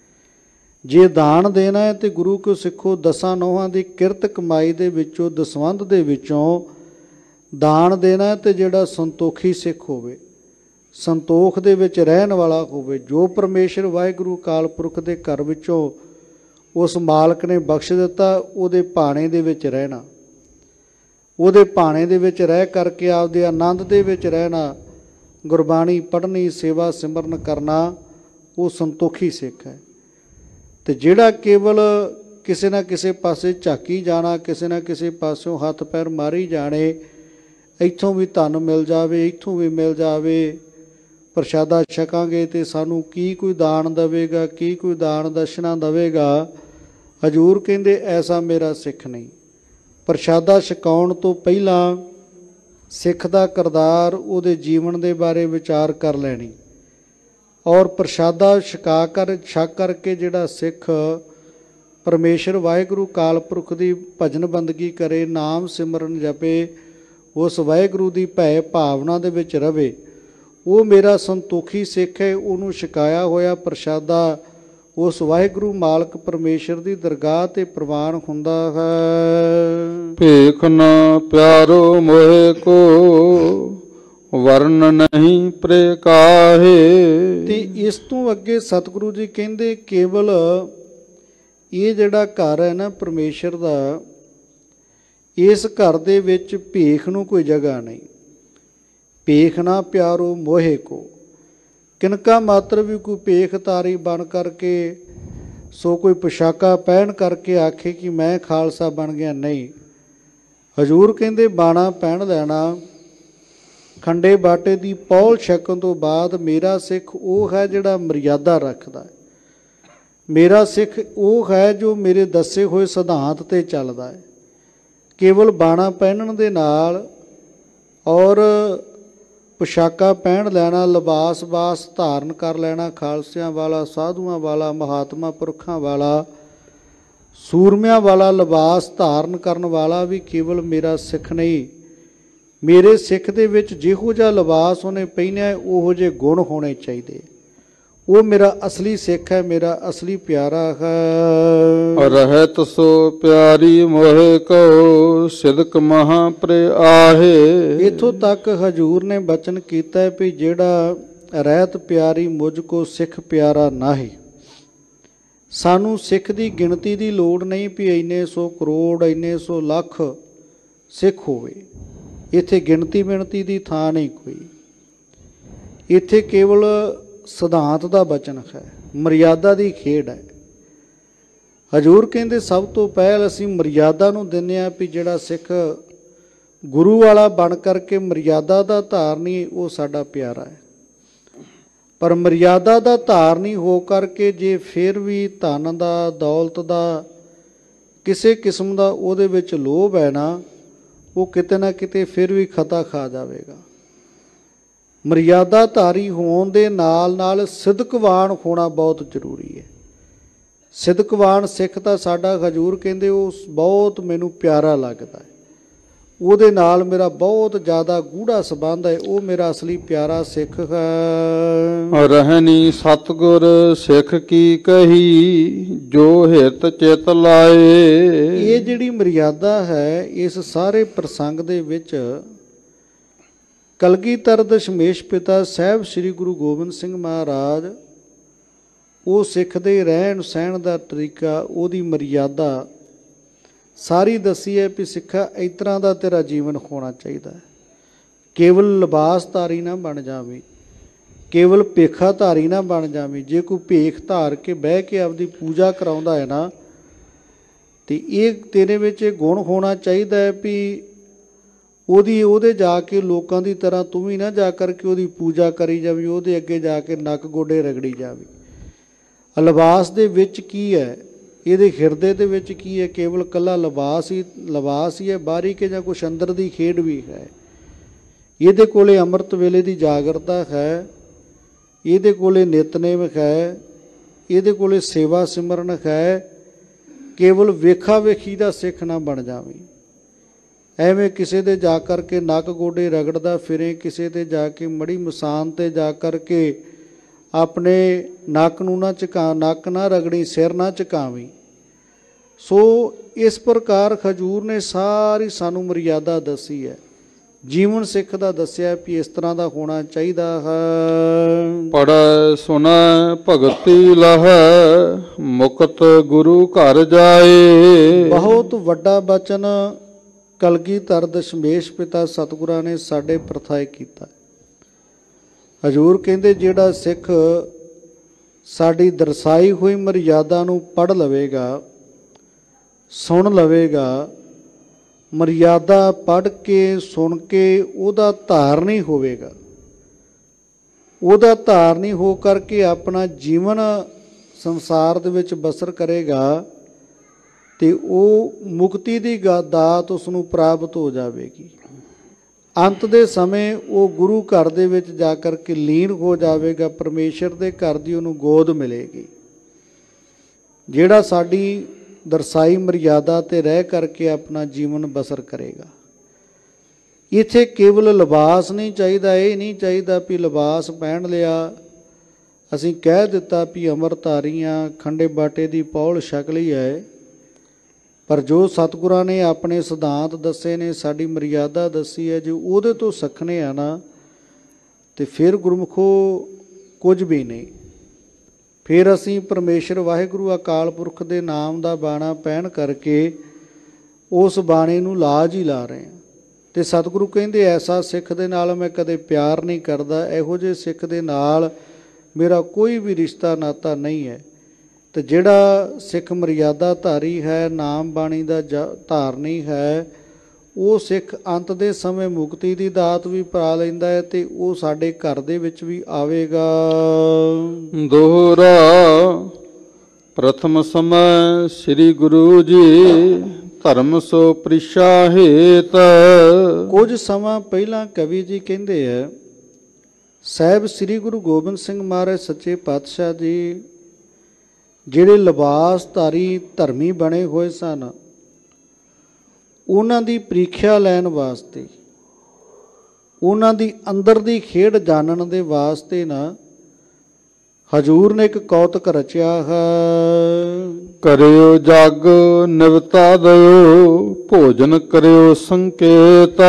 Speaker 1: ਜੇ ਦਾਨ ਦੇਣਾ ਹੈ ਤੇ ਗੁਰੂ ਕੋ ਸਿੱਖੋ ਦਸਾਂ ਨੋਹਾਂ ਦੀ ਕਿਰਤ ਕਮਾਈ ਦੇ ਵਿੱਚੋਂ, ਦਸਵੰਧ ਦੇ ਵਿੱਚੋਂ ਦਾਨ ਦੇਣਾ, ਤੇ ਜਿਹੜਾ ਸੰਤੋਖੀ ਸਿੱਖ ਹੋਵੇ, ਸੰਤੋਖ ਦੇ ਵਿੱਚ ਰਹਿਣ ਵਾਲਾ ਹੋਵੇ, ਜੋ ਪਰਮੇਸ਼ਰ ਵਾਹਿਗੁਰੂ ਅਕਾਲ ਪੁਰਖ ਦੇ ਘਰ ਵਿੱਚੋਂ ਉਸ ਮਾਲਕ ਨੇ ਬਖਸ਼ ਦਿੱਤਾ, ਉਹਦੇ ਭਾਣੇ ਦੇ ਵਿੱਚ ਰਹਿਣਾ, ਉਹਦੇ ਭਾਣੇ ਦੇ ਵਿੱਚ ਰਹਿ ਕਰਕੇ ਆਪਦੇ ਆਨੰਦ ਦੇ ਵਿੱਚ ਰਹਿਣਾ, ਗੁਰਬਾਣੀ ਪੜ੍ਹਨੀ, ਸੇਵਾ ਸਿਮਰਨ ਕਰਨਾ, ਉਹ ਸੰਤੋਖੀ ਸਿੱਖ ਹੈ। ਤੇ ਜਿਹੜਾ ਕੇਵਲ ਕਿਸੇ ਨਾ ਕਿਸੇ ਪਾਸੇ ਝਾਕੀ ਜਾਣਾ, ਕਿਸੇ ਨਾ ਕਿਸੇ ਪਾਸਿਓਂ ਹੱਥ ਪੈਰ ਮਾਰੀ ਜਾਣੇ, ਇੱਥੋਂ ਵੀ ਧਨ ਮਿਲ ਜਾਵੇ, ਇੱਥੋਂ ਵੀ ਮਿਲ ਜਾਵੇ, ਪ੍ਰਸ਼ਾਦਾ ਛਕਾਂਗੇ ਤੇ ਸਾਨੂੰ ਕੀ ਕੋਈ ਦਾਨ ਦੇਵੇਗਾ, ਕੀ ਕੋਈ ਦਾਨ ਦਸ਼ਨਾ ਦੇਵੇਗਾ। ਹਜ਼ੂਰ ਕਹਿੰਦੇ ਐਸਾ ਮੇਰਾ ਸਿੱਖ ਨਹੀਂ। ਪ੍ਰਸ਼ਾਦਾ ਛਕਾਉਣ ਤੋਂ ਪਹਿਲਾਂ ਸਿੱਖ ਦਾ ਕਿਰਦਾਰ, ਉਹਦੇ ਜੀਵਨ ਦੇ ਬਾਰੇ ਵਿਚਾਰ ਕਰ ਲੈਣੀ, ਔਰ ਪ੍ਰਸ਼ਾਦਾ ਛਕ ਕਰਕੇ ਜਿਹੜਾ ਸਿੱਖ ਪਰਮੇਸ਼ਰ ਵਾਹਿਗੁਰੂ ਅਕਾਲ ਪੁਰਖ ਦੀ ਭਜਨ ਬੰਦਗੀ ਕਰੇ, ਨਾਮ ਸਿਮਰਨ ਜਪੇ, ਉਸ ਵਾਹਿਗੁਰੂ ਦੀ ਭੈ ਭਾਵਨਾ ਦੇ ਵਿੱਚ ਰਵੇ, ਉਹ ਮੇਰਾ ਸੰਤੋਖੀ ਸਿੱਖ ਹੈ। ਉਹਨੂੰ ਛਕਾਇਆ ਹੋਇਆ ਪ੍ਰਸ਼ਾਦਾ ਉਸ ਵਾਹਿਗੁਰੂ ਮਾਲਕ ਪਰਮੇਸ਼ਰ ਦੀ ਦਰਗਾਹ 'ਤੇ ਪ੍ਰਵਾਨ ਹੁੰਦਾ ਹੈ।
Speaker 2: ਭੇਖ ਨਾ ਪਿਆਰੋ ਮੋਹਿ ਕੋ, ਵਰਨ ਨਹੀਂ ਪ੍ਰਕਾਹੇ।
Speaker 1: ਤੇ ਇਸ ਤੋਂ ਅੱਗੇ ਸਤਿਗੁਰੂ ਜੀ ਕਹਿੰਦੇ ਕੇਵਲ ਇਹ ਜਿਹੜਾ ਘਰ ਹੈ ਨਾ ਪਰਮੇਸ਼ਰ ਦਾ, ਇਸ ਘਰ ਦੇ ਵਿੱਚ ਭੇਖ ਨੂੰ ਕੋਈ ਜਗ੍ਹਾ ਨਹੀਂ। ਭੇਖ ਨਾ ਪਿਆਰੋ ਮੋਹੇ ਕੋ, ਕਿਨਕਾ ਮਾਤਰ ਵੀ ਕੋਈ ਭੇਖ ਤਾਰੀ ਬਣ ਕਰਕੇ ਸੋ ਕੋਈ ਪੁਸ਼ਾਕਾ ਪਹਿਨ ਕਰਕੇ ਆਖੇ ਕਿ ਮੈਂ ਖਾਲਸਾ ਬਣ ਗਿਆ, ਨਹੀਂ। ਹਜ਼ੂਰ ਕਹਿੰਦੇ ਬਾਣਾ ਪਹਿਨ ਲੈਣਾ, ਖੰਡੇ ਬਾਟੇ ਦੀ ਪੌਲ ਛਕਣ ਤੋਂ ਬਾਅਦ ਮੇਰਾ ਸਿੱਖ ਉਹ ਹੈ ਜਿਹੜਾ ਮਰਿਆਦਾ ਰੱਖਦਾ ਹੈ। ਮੇਰਾ ਸਿੱਖ ਉਹ ਹੈ ਜੋ ਮੇਰੇ ਦੱਸੇ ਹੋਏ ਸਿਧਾਂਤ 'ਤੇ ਚੱਲਦਾ ਹੈ। ਕੇਵਲ ਬਾਣਾ ਪਹਿਨਣ ਦੇ ਨਾਲ ਔਰ ਪੁਸ਼ਾਕਾ ਪਹਿਨ ਲੈਣਾ, ਲਿਬਾਸ ਬਾਸ ਧਾਰਨ ਕਰ ਲੈਣਾ ਖਾਲਸਿਆਂ ਵਾਲਾ, ਸਾਧੂਆਂ ਵਾਲਾ, ਮਹਾਤਮਾ ਪੁਰਖਾਂ ਵਾਲਾ, ਸੂਰਮਿਆਂ ਵਾਲਾ ਲਿਬਾਸ ਧਾਰਨ ਕਰਨ ਵਾਲਾ ਵੀ ਕੇਵਲ ਮੇਰਾ ਸਿੱਖ ਨਹੀਂ। ਮੇਰੇ ਸਿੱਖ ਦੇ ਵਿੱਚ ਜਿਹੋ ਜਿਹਾ ਲਿਬਾਸ ਉਹਨੇ ਪਹਿਨਿਆ ਉਹੋ ਜਿਹੇ ਗੁਣ ਹੋਣੇ ਚਾਹੀਦੇ। ਉਹ ਮੇਰਾ ਅਸਲੀ ਸਿੱਖ ਹੈ, ਮੇਰਾ ਅਸਲੀ ਪਿਆਰਾ ਹੈ।
Speaker 2: ਰਹਿਤ ਸੋ ਪਿਆਰੀ ਮੋਹਿ ਕੋ, ਸਿਦਕ ਮਹਾ ਪ੍ਰਿਆਹੇ।
Speaker 1: ਇੱਥੋਂ ਤੱਕ ਹਜੂਰ ਨੇ ਬਚਨ ਕੀਤਾ ਹੈ ਵੀ ਜਿਹੜਾ ਰਹਿਤ ਪਿਆਰੀ ਮੁਝ ਕੋ ਸਿੱਖ ਪਿਆਰਾ ਨਾਹੀ। ਸਾਨੂੰ ਸਿੱਖ ਦੀ ਗਿਣਤੀ ਦੀ ਲੋੜ ਨਹੀਂ ਵੀ ਇੰਨੇ ਸੌ ਕਰੋੜ, ਇੰਨੇ ਸੌ ਲੱਖ ਸਿੱਖ ਹੋਵੇ। ਇੱਥੇ ਗਿਣਤੀ ਮਿਣਤੀ ਦੀ ਥਾਂ ਨਹੀਂ ਕੋਈ। ਇੱਥੇ ਕੇਵਲ ਸਿਧਾਂਤ ਦਾ ਬਚਨ ਹੈ, ਮਰਿਆਦਾ ਦੀ ਖੇਡ ਹੈ। ਹਜੂਰ ਕਹਿੰਦੇ ਸਭ ਤੋਂ ਪਹਿਲ ਅਸੀਂ ਮਰਿਆਦਾ ਨੂੰ ਦਿੰਦੇ ਹਾਂ ਵੀ ਜਿਹੜਾ ਸਿੱਖ ਗੁਰੂ ਵਾਲਾ ਬਣ ਕਰਕੇ ਮਰਿਆਦਾ ਦਾ ਧਾਰਨੀ ਉਹ ਸਾਡਾ ਪਿਆਰਾ ਹੈ। ਪਰ ਮਰਿਆਦਾ ਦਾ ਧਾਰਨੀ ਹੋ ਕਰਕੇ ਜੇ ਫਿਰ ਵੀ ਧਨ ਦਾ, ਦੌਲਤ ਦਾ, ਕਿਸੇ ਕਿਸਮ ਦਾ ਉਹਦੇ ਵਿੱਚ ਲੋਭ ਹੈ ਨਾ, ਉਹ ਕਿਤੇ ਨਾ ਕਿਤੇ ਫਿਰ ਵੀ ਖਤਾ ਖਾ ਜਾਵੇਗਾ। ਮਰਿਆਦਾ ਧਾਰੀ ਹੋਣ ਦੇ ਨਾਲ ਨਾਲ ਸਿਦਕਵਾਨ ਹੋਣਾ ਬਹੁਤ ਜ਼ਰੂਰੀ ਹੈ। ਸਿਦਕਵਾਨ ਸਿੱਖ ਤਾਂ ਸਾਡਾ ਹਜੂਰ ਕਹਿੰਦੇ ਉਹ ਬਹੁਤ ਮੈਨੂੰ ਪਿਆਰਾ ਲੱਗਦਾ ਹੈ, ਉਹਦੇ ਨਾਲ ਮੇਰਾ ਬਹੁਤ ਜ਼ਿਆਦਾ ਗੂੜਾ ਸੰਬੰਧ ਹੈ, ਉਹ ਮੇਰਾ ਅਸਲੀ ਪਿਆਰਾ ਸਿੱਖ ਹੈ।
Speaker 2: ਰਹਿਣੀ ਸਤਿਗੁਰ ਸਿੱਖ ਕੀ ਕਹੀ, ਜੋ ਹਿਤ ਚਿਤ ਲਾਏ।
Speaker 1: ਇਹ ਜਿਹੜੀ ਮਰਿਆਦਾ ਹੈ ਇਸ ਸਾਰੇ ਪ੍ਰਸੰਗ ਦੇ ਵਿੱਚ ਕਲਗੀਧਰ ਦਸ਼ਮੇਸ਼ ਪਿਤਾ ਸਾਹਿਬ ਸ੍ਰੀ ਗੁਰੂ ਗੋਬਿੰਦ ਸਿੰਘ ਮਹਾਰਾਜ ਉਹ ਸਿੱਖ ਦੇ ਰਹਿਣ ਸਹਿਣ ਦਾ ਤਰੀਕਾ, ਉਹਦੀ ਮਰਿਆਦਾ ਸਾਰੀ ਦੱਸੀ ਹੈ ਵੀ ਸਿੱਖਾ ਇਸ ਤਰ੍ਹਾਂ ਦਾ ਤੇਰਾ ਜੀਵਨ ਹੋਣਾ ਚਾਹੀਦਾ ਹੈ। ਕੇਵਲ ਲਿਬਾਸਧਾਰੀ ਨਾ ਬਣ ਜਾਵੇ, ਕੇਵਲ ਭੇਖਾਧਾਰੀ ਨਾ ਬਣ ਜਾਵੇ। ਜੇ ਕੋਈ ਭੇਖ ਧਾਰ ਕੇ ਬਹਿ ਕੇ ਆਪਦੀ ਪੂਜਾ ਕਰਾਉਂਦਾ ਹੈ ਨਾ, ਤੇ ਇਹ ਤੇਰੇ ਵਿੱਚ ਇਹ ਗੁਣ ਹੋਣਾ ਚਾਹੀਦਾ ਹੈ ਵੀ ਉਹਦੇ ਜਾ ਕੇ ਲੋਕਾਂ ਦੀ ਤਰ੍ਹਾਂ ਤੂੰ ਵੀ ਨਾ ਜਾ ਕਰਕੇ ਉਹਦੀ ਪੂਜਾ ਕਰੀ ਜਾਵੇ, ਉਹਦੇ ਅੱਗੇ ਜਾ ਕੇ ਨੱਕ ਗੋਡੇ ਰਗੜੀ ਜਾਵੇ। ਲਿਬਾਸ ਦੇ ਵਿੱਚ ਕੀ ਹੈ, ਇਹਦੇ ਹਿਰਦੇ ਦੇ ਵਿੱਚ ਕੀ ਹੈ? ਕੇਵਲ ਇਕੱਲਾ ਲਿਬਾਸ ਹੀ ਹੈ, ਬਾਹਰੀ ਕੇ ਜਾਂ ਕੁਛ ਅੰਦਰ ਦੀ ਖੇਡ ਵੀ ਹੈ। ਇਹਦੇ ਕੋਲੇ ਅੰਮ੍ਰਿਤ ਵੇਲੇ ਦੀ ਜਾਗਰਤਾ ਹੈ, ਇਹਦੇ ਕੋਲੇ ਨਿਤਨੇਮ ਹੈ, ਇਹਦੇ ਕੋਲੇ ਸੇਵਾ ਸਿਮਰਨ ਹੈ। ਕੇਵਲ ਵੇਖਾ ਵੇਖੀ ਦਾ ਸਿੱਖ ਨਾ ਬਣ ਜਾਵੇ। ਐਵੇਂ ਕਿਸੇ ਦੇ ਜਾ ਕਰਕੇ ਨੱਕ ਗੋਡੇ ਰਗੜਦਾ ਫਿਰੇ, ਕਿਸੇ ਦੇ ਜਾ ਕੇ ਮੜੀ ਮਸਾਨ 'ਤੇ ਜਾ ਕਰਕੇ ਆਪਣੇ ਨੱਕ ਨੂੰ ਨਾ ਨੱਕ ਨਾ ਰਗੜੀ, ਸਿਰ ਨਾ ਝੁਕਾਵੀਂ। ਸੋ ਇਸ ਪ੍ਰਕਾਰ ਹਜੂਰ ਨੇ ਸਾਰੀ ਸਾਨੂੰ ਮਰਿਆਦਾ ਦੱਸੀ ਹੈ, ਜੀਵਨ ਸਿੱਖ ਦਾ ਦੱਸਿਆ ਵੀ ਇਸ ਤਰ੍ਹਾਂ ਦਾ ਹੋਣਾ ਚਾਹੀਦਾ ਹੈ।
Speaker 2: ਪੜ੍ਹੈ ਸੁਣੈ ਭਗਤੀ ਲਹੈ, ਮੁਕਤ ਗੁਰੂ ਘਰ ਜਾਏ। ਬਹੁਤ
Speaker 1: ਵੱਡਾ ਬਚਨ ਕਲਗੀਧਰ ਦਸ਼ਮੇਸ਼ ਪਿਤਾ ਸਤਿਗੁਰਾਂ ਨੇ ਸਾਡੇ ਪ੍ਰਥਾਏ ਕੀਤਾ। ਹਜੂਰ ਕਹਿੰਦੇ ਜਿਹੜਾ ਸਿੱਖ ਸਾਡੀ ਦਰਸਾਈ ਹੋਈ ਮਰਿਆਦਾ ਨੂੰ ਪੜ੍ਹ ਲਵੇਗਾ, ਸੁਣ ਲਵੇਗਾ, ਮਰਿਆਦਾ ਪੜ੍ਹ ਕੇ ਸੁਣ ਕੇ ਉਹਦਾ ਧਾਰਨੀ ਹੋਵੇਗਾ, ਉਹਦਾ ਧਾਰਨੀ ਹੋ ਕਰਕੇ ਆਪਣਾ ਜੀਵਨ ਸੰਸਾਰ ਦੇ ਵਿੱਚ ਬਸਰ ਕਰੇਗਾ, ਤੇ ਉਹ ਮੁਕਤੀ ਦੀ ਦਾਤ ਉਸ ਨੂੰ ਪ੍ਰਾਪਤ ਹੋ ਜਾਵੇਗੀ। ਅੰਤ ਦੇ ਸਮੇਂ ਉਹ ਗੁਰੂ ਘਰ ਦੇ ਵਿੱਚ ਜਾ ਕਰਕੇ ਲੀਨ ਹੋ ਜਾਵੇਗਾ, ਪਰਮੇਸ਼ਰ ਦੇ ਘਰ ਦੀ ਉਹਨੂੰ ਗੋਦ ਮਿਲੇਗੀ। ਜਿਹੜਾ ਸਾਡੀ ਦਰਸਾਈ ਮਰਿਆਦਾ ਤੇ ਰਹਿ ਕਰਕੇ ਆਪਣਾ ਜੀਵਨ ਬਸਰ ਕਰੇਗਾ। ਇੱਥੇ ਕੇਵਲ ਲਿਬਾਸ ਨਹੀਂ ਚਾਹੀਦਾ, ਇਹ ਨਹੀਂ ਚਾਹੀਦਾ ਵੀ ਲਿਬਾਸ ਪਹਿਨ ਲਿਆ, ਅਸੀਂ ਕਹਿ ਦਿੱਤਾ ਵੀ ਅੰਮ੍ਰਿਤਧਾਰੀਆਂ ਖੰਡੇ ਬਾਟੇ ਦੀ ਪੌਲ ਛਕ ਲਈ ਹੈ। ਪਰ ਜੋ ਸਤਿਗੁਰਾਂ ਨੇ ਆਪਣੇ ਸਿਧਾਂਤ ਦੱਸੇ ਨੇ, ਸਾਡੀ ਮਰਿਆਦਾ ਦੱਸੀ ਹੈ, ਜੇ ਉਹਦੇ ਤੋਂ ਸਿੱਖਣੇ ਆ ਨਾ, ਤੇ ਫਿਰ ਗੁਰਮੁਖੋ ਕੁਝ ਵੀ ਨਹੀਂ। ਫਿਰ ਅਸੀਂ ਪਰਮੇਸ਼ਰ ਵਾਹਿਗੁਰੂ ਅਕਾਲ ਪੁਰਖ ਦੇ ਨਾਮ ਦਾ ਬਾਣਾ ਪਹਿਨ ਕਰਕੇ ਉਸ ਬਾਣੇ ਨੂੰ ਲਾਜ ਹੀ ਲਾ ਰਹੇ ਹਾਂ। ਅਤੇ ਸਤਿਗੁਰੂ ਕਹਿੰਦੇ ਐਸਾ ਸਿੱਖ ਦੇ ਨਾਲ ਮੈਂ ਕਦੇ ਪਿਆਰ ਨਹੀਂ ਕਰਦਾ, ਇਹੋ ਜਿਹੇ ਸਿੱਖ ਦੇ ਨਾਲ ਮੇਰਾ ਕੋਈ ਵੀ ਰਿਸ਼ਤਾ ਨਾਤਾ ਨਹੀਂ ਹੈ। ਅਤੇ ਜਿਹੜਾ ਸਿੱਖ ਮਰਿਆਦਾ ਧਾਰੀ ਹੈ, ਨਾਮ ਬਾਣੀ ਦਾ ਧਾਰਨੀ ਹੈ, ਉਹ ਸਿੱਖ ਅੰਤ ਦੇ ਸਮੇਂ ਮੁਕਤੀ ਦੀ ਦਾਤ ਵੀ ਪਾ ਲੈਂਦਾ ਹੈ ਅਤੇ ਉਹ ਸਾਡੇ ਘਰ ਦੇ ਵਿੱਚ ਵੀ ਆਵੇਗਾ।
Speaker 2: ਦੋਹਰਾ ਪ੍ਰਥਮ ਸਮੈ ਸ੍ਰੀ ਗੁਰੂ ਜੀ ਧਰਮ ਸੋ ਪ੍ਰਿਸ਼ਾ ਹੇਤ।
Speaker 1: ਕੁਝ ਸਮਾਂ ਪਹਿਲਾਂ ਕਵੀ ਜੀ ਕਹਿੰਦੇ ਹੈ, ਸਾਹਿਬ ਸ੍ਰੀ ਗੁਰੂ ਗੋਬਿੰਦ ਸਿੰਘ ਮਹਾਰਾਜ ਸੱਚੇ ਪਾਤਸ਼ਾਹ ਜੀ ਜਿਹੜੇ ਲਿਬਾਸਧਾਰੀ ਧਰਮੀ ਬਣੇ ਹੋਏ ਸਨ, ਉਹਨਾਂ ਦੀ ਪ੍ਰੀਖਿਆ ਲੈਣ ਵਾਸਤੇ, ਉਹਨਾਂ ਦੀ ਅੰਦਰ ਦੀ ਖੇਡ ਜਾਣਨ ਦੇ ਵਾਸਤੇ ਨਾ ਹਜੂਰ ਨੇ ਇੱਕ ਕੌਤਕ ਰਚਿਆ ਹੈ।
Speaker 2: ਕਰਿਓ ਜਗ ਨਿਵਤਾ ਦਿਓ, ਭੋਜਨ ਕਰਿਓ ਸੰਕੇਤ।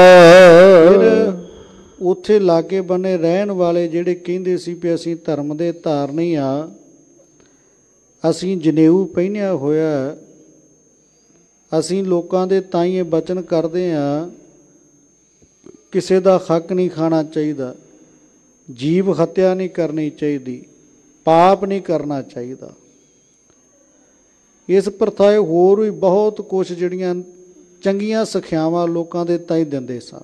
Speaker 1: ਉੱਥੇ ਲਾਗੇ ਬੰਨੇ ਰਹਿਣ ਵਾਲੇ ਜਿਹੜੇ ਕਹਿੰਦੇ ਸੀ ਵੀ ਅਸੀਂ ਧਰਮ ਦੇ ਧਾਰਨੀ ਆ, ਅਸੀਂ ਜਨੇਊ ਪਹਿਨਿਆ ਹੋਇਆ, ਅਸੀਂ ਲੋਕਾਂ ਦੇ ਤਾਈਂ ਬਚਨ ਕਰਦੇ ਹਾਂ, ਕਿਸੇ ਦਾ ਹੱਕ ਨਹੀਂ ਖਾਣਾ ਚਾਹੀਦਾ, ਜੀਵ ਹੱਤਿਆ ਨਹੀਂ ਕਰਨੀ ਚਾਹੀਦੀ, ਪਾਪ ਨਹੀਂ ਕਰਨਾ ਚਾਹੀਦਾ। ਇਸ ਪ੍ਰਥਾਏ ਹੋਰ ਵੀ ਬਹੁਤ ਕੁਛ ਜਿਹੜੀਆਂ ਚੰਗੀਆਂ ਸਿੱਖਿਆਵਾਂ ਲੋਕਾਂ ਦੇ ਤਾਈਂ ਦਿੰਦੇ ਸਨ।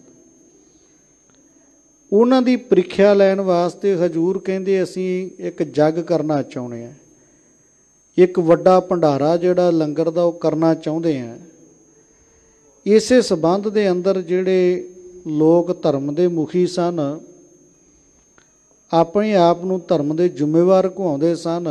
Speaker 1: ਉਹਨਾਂ ਦੀ ਪ੍ਰੀਖਿਆ ਲੈਣ ਵਾਸਤੇ ਹਜੂਰ ਕਹਿੰਦੇ ਅਸੀਂ ਇੱਕ ਜੱਗ ਕਰਨਾ ਚਾਹੁੰਦੇ ਹਾਂ, ਇੱਕ ਵੱਡਾ ਭੰਡਾਰਾ ਜਿਹੜਾ ਲੰਗਰ ਦਾ ਉਹ ਕਰਨਾ ਚਾਹੁੰਦੇ ਹਾਂ। ਇਸੇ ਸੰਬੰਧ ਦੇ ਅੰਦਰ ਜਿਹੜੇ ਲੋਕ ਧਰਮ ਦੇ ਮੁਖੀ ਸਨ, ਆਪਣੇ ਆਪ ਨੂੰ ਧਰਮ ਦੇ ਜ਼ਿੰਮੇਵਾਰ ਕਹਾਉਂਦੇ ਸਨ,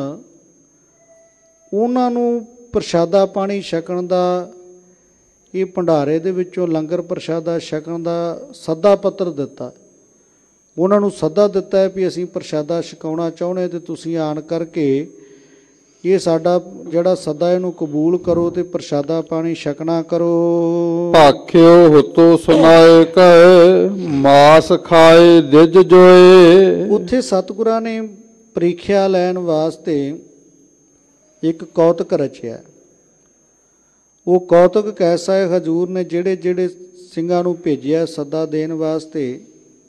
Speaker 1: ਉਹਨਾਂ ਨੂੰ ਪ੍ਰਸ਼ਾਦਾ ਪਾਣੀ ਛਕਣ ਦਾ, ਇਹ ਭੰਡਾਰੇ ਦੇ ਵਿੱਚੋਂ ਲੰਗਰ ਪ੍ਰਸ਼ਾਦਾ ਛਕਣ ਦਾ ਸੱਦਾ ਪੱਤਰ ਦਿੱਤਾ। ਉਹਨਾਂ ਨੂੰ ਸੱਦਾ ਦਿੱਤਾ ਹੈ ਵੀ ਅਸੀਂ ਪ੍ਰਸ਼ਾਦਾ ਛਕਾਉਣਾ ਚਾਹੁੰਦੇ ਅਤੇ ਤੁਸੀਂ ਆਣ ਕਰਕੇ ਇਹ ਸਾਡਾ ਜਿਹੜਾ ਸੱਦਾ ਇਹਨੂੰ ਕਬੂਲ ਕਰੋ ਅਤੇ ਪ੍ਰਸ਼ਾਦਾ ਪਾਣੀ ਛਕਣਾ ਕਰੋ।
Speaker 2: ਭਾਖਿਓ ਹੁਤੋ ਸੁਨਾਏ ਕੈ, ਮਾਸ ਖਾਏ ਦਿਜ ਜੋਏ।
Speaker 1: ਉੱਥੇ ਸਤਿਗੁਰਾਂ ਨੇ ਪ੍ਰੀਖਿਆ ਲੈਣ ਵਾਸਤੇ ਇੱਕ ਕੌਤਕ ਰਚਿਆ। ਉਹ ਕੌਤਕ ਕੈਸਾ ਹੈ, ਹਜੂਰ ਨੇ ਜਿਹੜੇ ਜਿਹੜੇ ਸਿੰਘਾਂ ਨੂੰ ਭੇਜਿਆ ਸੱਦਾ ਦੇਣ ਵਾਸਤੇ,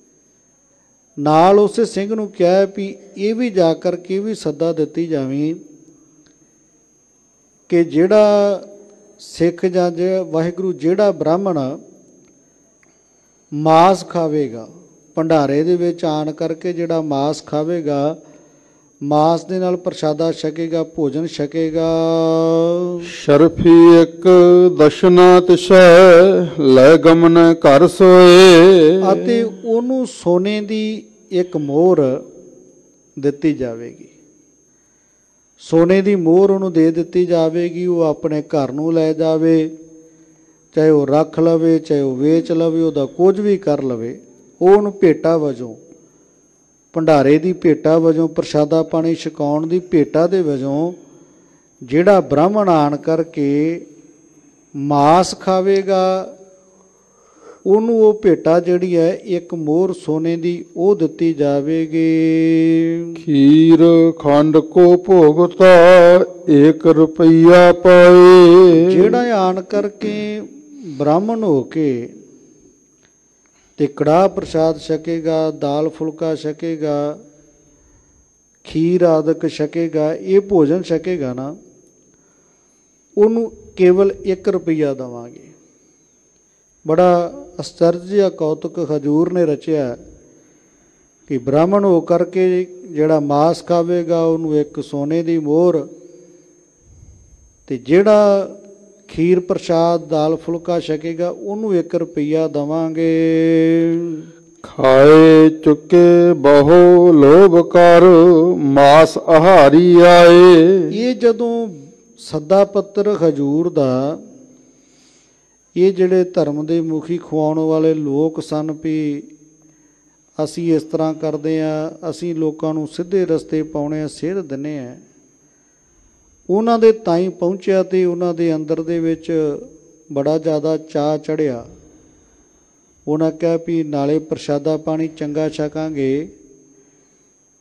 Speaker 1: ਨਾਲ ਉਸੇ ਸਿੰਘ ਨੂੰ ਕਿਹਾ ਵੀ ਇਹ ਵੀ ਜਾ ਕਰਕੇ ਵੀ ਸੱਦਾ ਦਿੱਤੀ ਜਾਵੇ ਕਿ ਜਿਹੜਾ ਸਿੱਖ ਜਾਂ ਵਾਹਿਗੁਰੂ ਜਿਹੜਾ ਬ੍ਰਾਹਮਣ ਮਾਸ ਖਾਵੇਗਾ, ਭੰਡਾਰੇ ਦੇ ਵਿੱਚ ਆਣ ਕਰਕੇ ਜਿਹੜਾ ਮਾਸ ਖਾਵੇਗਾ, ਮਾਸ ਦੇ ਨਾਲ ਪ੍ਰਸ਼ਾਦਾ ਛਕੇਗਾ, ਭੋਜਨ ਛਕੇਗਾ।
Speaker 2: ਸ਼ਰਫੀ ਇੱਕ ਦਸ਼ਨਾ ਤਿਸੈ, ਲੈ ਗਮਨ ਘਰ ਸੋਏ।
Speaker 1: ਅਤੇ ਉਹਨੂੰ ਸੋਨੇ ਦੀ ਇੱਕ ਮੋਹਰ ਦਿੱਤੀ ਜਾਵੇਗੀ, ਸੋਨੇ ਦੀ ਮੋਹਰ ਉਹਨੂੰ ਦੇ ਦਿੱਤੀ ਜਾਵੇਗੀ। ਉਹ ਆਪਣੇ ਘਰ ਨੂੰ ਲੈ ਜਾਵੇ, ਚਾਹੇ ਉਹ ਰੱਖ ਲਵੇ, ਚਾਹੇ ਉਹ ਵੇਚ ਲਵੇ, ਉਹਦਾ ਕੁਝ ਵੀ ਕਰ ਲਵੇ। ਉਹ ਉਹਨੂੰ ਭੇਟਾ ਵਜੋਂ, ਭੰਡਾਰੇ ਦੀ ਭੇਟਾ ਵਜੋਂ, ਪ੍ਰਸ਼ਾਦਾ ਪਾਣੀ ਛਕਾਉਣ ਦੀ ਭੇਟਾ ਦੇ ਵਜੋਂ ਜਿਹੜਾ ਬ੍ਰਾਹਮਣ ਆਣ ਕਰਕੇ ਮਾਸ ਖਾਵੇਗਾ, ਉਹਨੂੰ ਉਹ ਭੇਟਾ ਜਿਹੜੀ ਹੈ ਇੱਕ ਮੋਹਰ ਸੋਨੇ ਦੀ ਉਹ ਦਿੱਤੀ ਜਾਵੇਗੀ।
Speaker 2: ਖੀਰ ਖੰਡ ਕੋ ਭੋਗਤਾ, 1 ਰੁਪਈਆ ਪਾਏ।
Speaker 1: ਜਿਹੜਾ ਆਣ ਕਰਕੇ ਬ੍ਰਾਹਮਣ ਹੋ ਕੇ ਤੇ ਕੜਾਹ ਪ੍ਰਸ਼ਾਦ ਛਕੇਗਾ, ਦਾਲ ਫੁਲਕਾ ਛਕੇਗਾ, ਖੀਰ ਆਦਿਕ ਛਕੇਗਾ, ਇਹ ਭੋਜਨ ਛਕੇਗਾ ਨਾ, ਉਹਨੂੰ ਕੇਵਲ 1 ਰੁਪਈਆ ਦੇਵਾਂਗੇ। ਬੜਾ ਅਸਚਰਜ ਕੌਤਕ ਹਜੂਰ ਨੇ ਰਚਿਆ ਕਿ ਬ੍ਰਾਹਮਣ ਹੋ ਕਰਕੇ ਜਿਹੜਾ ਮਾਸ ਖਾਵੇਗਾ ਉਹਨੂੰ ਇੱਕ ਸੋਨੇ ਦੀ ਮੋਹਰ, ਤੇ ਜਿਹੜਾ ਖੀਰ ਪ੍ਰਸ਼ਾਦ ਦਾਲ ਫੁਲਕਾ ਛਕੇਗਾ ਉਹਨੂੰ 1 ਰੁਪਈਆ ਦੇਵਾਂਗੇ।
Speaker 2: ਖਾਏ ਚੁੱਕੇ ਬਹੁ ਲੋਭ ਕਰ, ਮਾਸ ਆਹਾਰੀ ਆਏ।
Speaker 1: ਇਹ ਜਦੋਂ ਸੱਦਾ ਪੱਤਰ ਹਜੂਰ ਦਾ, ਇਹ ਜਿਹੜੇ ਧਰਮ ਦੇ ਮੁਖੀ ਖਵਾਉਣ ਵਾਲੇ ਲੋਕ ਸਨ ਵੀ ਅਸੀਂ ਇਸ ਤਰ੍ਹਾਂ ਕਰਦੇ ਹਾਂ, ਅਸੀਂ ਲੋਕਾਂ ਨੂੰ ਸਿੱਧੇ ਰਸਤੇ ਪਾਉਣੇ ਆ, ਸੇਧ ਦਿੰਦੇ ਹਾਂ, ਉਹਨਾਂ ਦੇ ਤਾਈਂ ਪਹੁੰਚਿਆ ਅਤੇ ਉਹਨਾਂ ਦੇ ਅੰਦਰ ਦੇ ਵਿੱਚ ਬੜਾ ਜ਼ਿਆਦਾ ਚਾਅ ਚੜ੍ਹਿਆ। ਉਹਨਾਂ ਕਿਹਾ ਵੀ ਨਾਲੇ ਪ੍ਰਸ਼ਾਦਾ ਪਾਣੀ ਚੰਗਾ ਛਕਾਂਗੇ,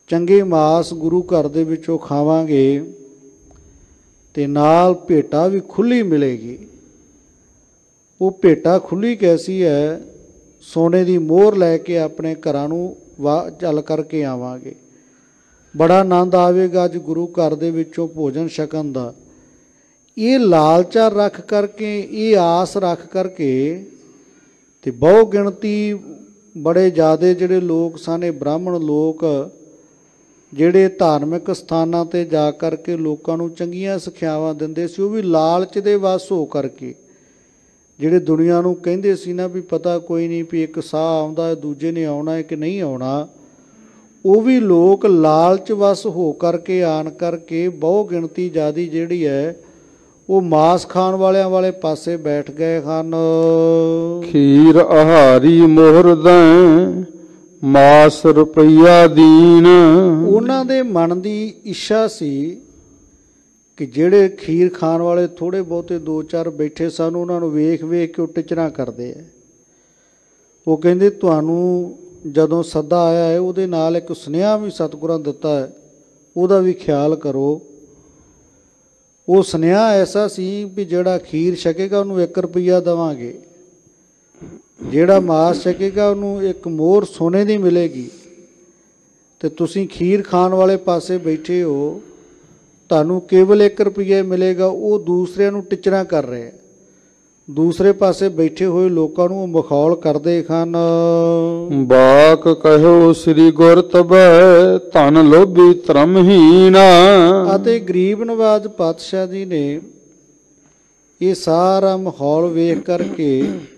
Speaker 1: ਚੰਗੇ ਮਾਸ ਗੁਰੂ ਘਰ ਦੇ ਵਿੱਚੋਂ ਖਾਵਾਂਗੇ ਤੇ ਨਾਲ ਭੇਟਾ ਵੀ ਖੁੱਲ੍ਹੀ ਮਿਲੇਗੀ। ਉਹ ਭੇਟਾ ਖੁੱਲ੍ਹੀ ਕੈਸੀ ਹੈ? ਸੋਨੇ ਦੀ ਮੋਹਰ ਲੈ ਕੇ ਆਪਣੇ ਘਰਾਂ ਨੂੰ ਚੱਲ ਕਰਕੇ ਆਵਾਂਗੇ। ਬੜਾ ਆਨੰਦ ਆਵੇਗਾ ਅੱਜ ਗੁਰੂ ਘਰ ਦੇ ਵਿੱਚੋਂ ਭੋਜਨ ਛਕਣ ਦਾ। ਇਹ ਲਾਲਚਾ ਰੱਖ ਕਰਕੇ, ਇਹ ਆਸ ਰੱਖ ਕਰਕੇ ਤੇ ਬਹੁ ਗਿਣਤੀ ਬੜੇ ਜ਼ਿਆਦਾ ਜਿਹੜੇ ਲੋਕ ਸਨ, ਇਹ ਬ੍ਰਾਹਮਣ ਲੋਕ ਜਿਹੜੇ ਧਾਰਮਿਕ ਸਥਾਨਾਂ 'ਤੇ ਜਾ ਕਰਕੇ ਲੋਕਾਂ ਨੂੰ ਚੰਗੀਆਂ ਸਿੱਖਿਆਵਾਂ ਦਿੰਦੇ ਸੀ, ਉਹ ਵੀ ਲਾਲਚ ਦੇ ਵੱਸ ਹੋ ਕਰਕੇ, ਜਿਹੜੇ ਦੁਨੀਆ ਨੂੰ ਕਹਿੰਦੇ ਸੀ ਨਾ ਵੀ ਪਤਾ ਕੋਈ ਨਹੀਂ ਵੀ ਇੱਕ ਸਾਹ ਆਉਂਦਾ ਦੂਜੇ ਨੇ ਆਉਣਾ ਹੈ ਕਿ ਨਹੀਂ ਆਉਣਾ, ਉਹ ਵੀ ਲੋਕ ਲਾਲਚ ਵੱਸ ਹੋ ਕਰਕੇ ਆਣ ਕਰਕੇ ਬਹੁ ਗਿਣਤੀ ਜ਼ਿਆਦਾ ਜਿਹੜੀ ਹੈ ਉਹ ਮਾਸ ਖਾਣ ਵਾਲਿਆਂ ਵਾਲੇ ਪਾਸੇ ਬੈਠ ਗਏ ਹਨ।
Speaker 2: ਖੀਰ ਆਹਾਰੀ ਮੋਹਰ ਦੈਂ ਮਾਸ ਰੁਪਈਆ ਦੀਨ।
Speaker 1: ਉਹਨਾਂ ਦੇ ਮਨ ਦੀ ਇੱਛਾ ਸੀ ਕਿ ਜਿਹੜੇ ਖੀਰ ਖਾਣ ਵਾਲੇ ਥੋੜ੍ਹੇ ਬਹੁਤੇ 2-4 ਬੈਠੇ ਸਨ, ਉਹਨਾਂ ਨੂੰ ਵੇਖ ਵੇਖ ਕੇ ਉਹ ਟਿਚਰਾਂ ਕਰਦੇ ਹੈ। ਉਹ ਕਹਿੰਦੇ ਤੁਹਾਨੂੰ ਜਦੋਂ ਸੱਦਾ ਆਇਆ ਹੈ ਉਹਦੇ ਨਾਲ ਇੱਕ ਸੁਨੇਹਾ ਵੀ ਸਤਿਗੁਰਾਂ ਦਿੱਤਾ ਹੈ, ਉਹਦਾ ਵੀ ਖਿਆਲ ਕਰੋ। ਉਹ ਸੁਨੇਹਾ ਐਸਾ ਸੀ ਵੀ ਜਿਹੜਾ ਖੀਰ ਛਕੇਗਾ ਉਹਨੂੰ 1 ਰੁਪਈਆ ਦੇਵਾਂਗੇ, ਜਿਹੜਾ ਮਾਸ ਛਕੇਗਾ ਉਹਨੂੰ ਇੱਕ ਮੋਹਰ ਸੋਨੇ ਦੀ ਮਿਲੇਗੀ। ਅਤੇ ਤੁਸੀਂ ਖੀਰ ਖਾਣ ਵਾਲੇ ਪਾਸੇ ਬੈਠੇ ਹੋ, ਤੁਹਾਨੂੰ ਕੇਵਲ 1 ਰੁਪਈਆ ਮਿਲੇਗਾ। ਉਹ ਦੂਸਰਿਆਂ ਨੂੰ ਟਿਚਰਾਂ ਕਰ ਰਹੇ, ਦੂਸਰੇ ਪਾਸੇ ਬੈਠੇ ਹੋਏ ਲੋਕਾਂ ਨੂੰ ਉਹ ਮਖੌਲ ਕਰਦੇ ਹਨ।
Speaker 2: ਬਾਕ ਕਹਿਓ ਸ੍ਰੀ ਗੁਰ ਤਬੈ ਧਨ ਲੋਭੀ ਧਰਮਹੀਨ।
Speaker 1: ਅਤੇ ਗਰੀਬ ਨਵਾਜ਼ ਪਾਤਸ਼ਾਹ ਜੀ ਨੇ ਇਹ ਸਾਰਾ ਮਾਹੌਲ ਵੇਖ ਕਰਕੇ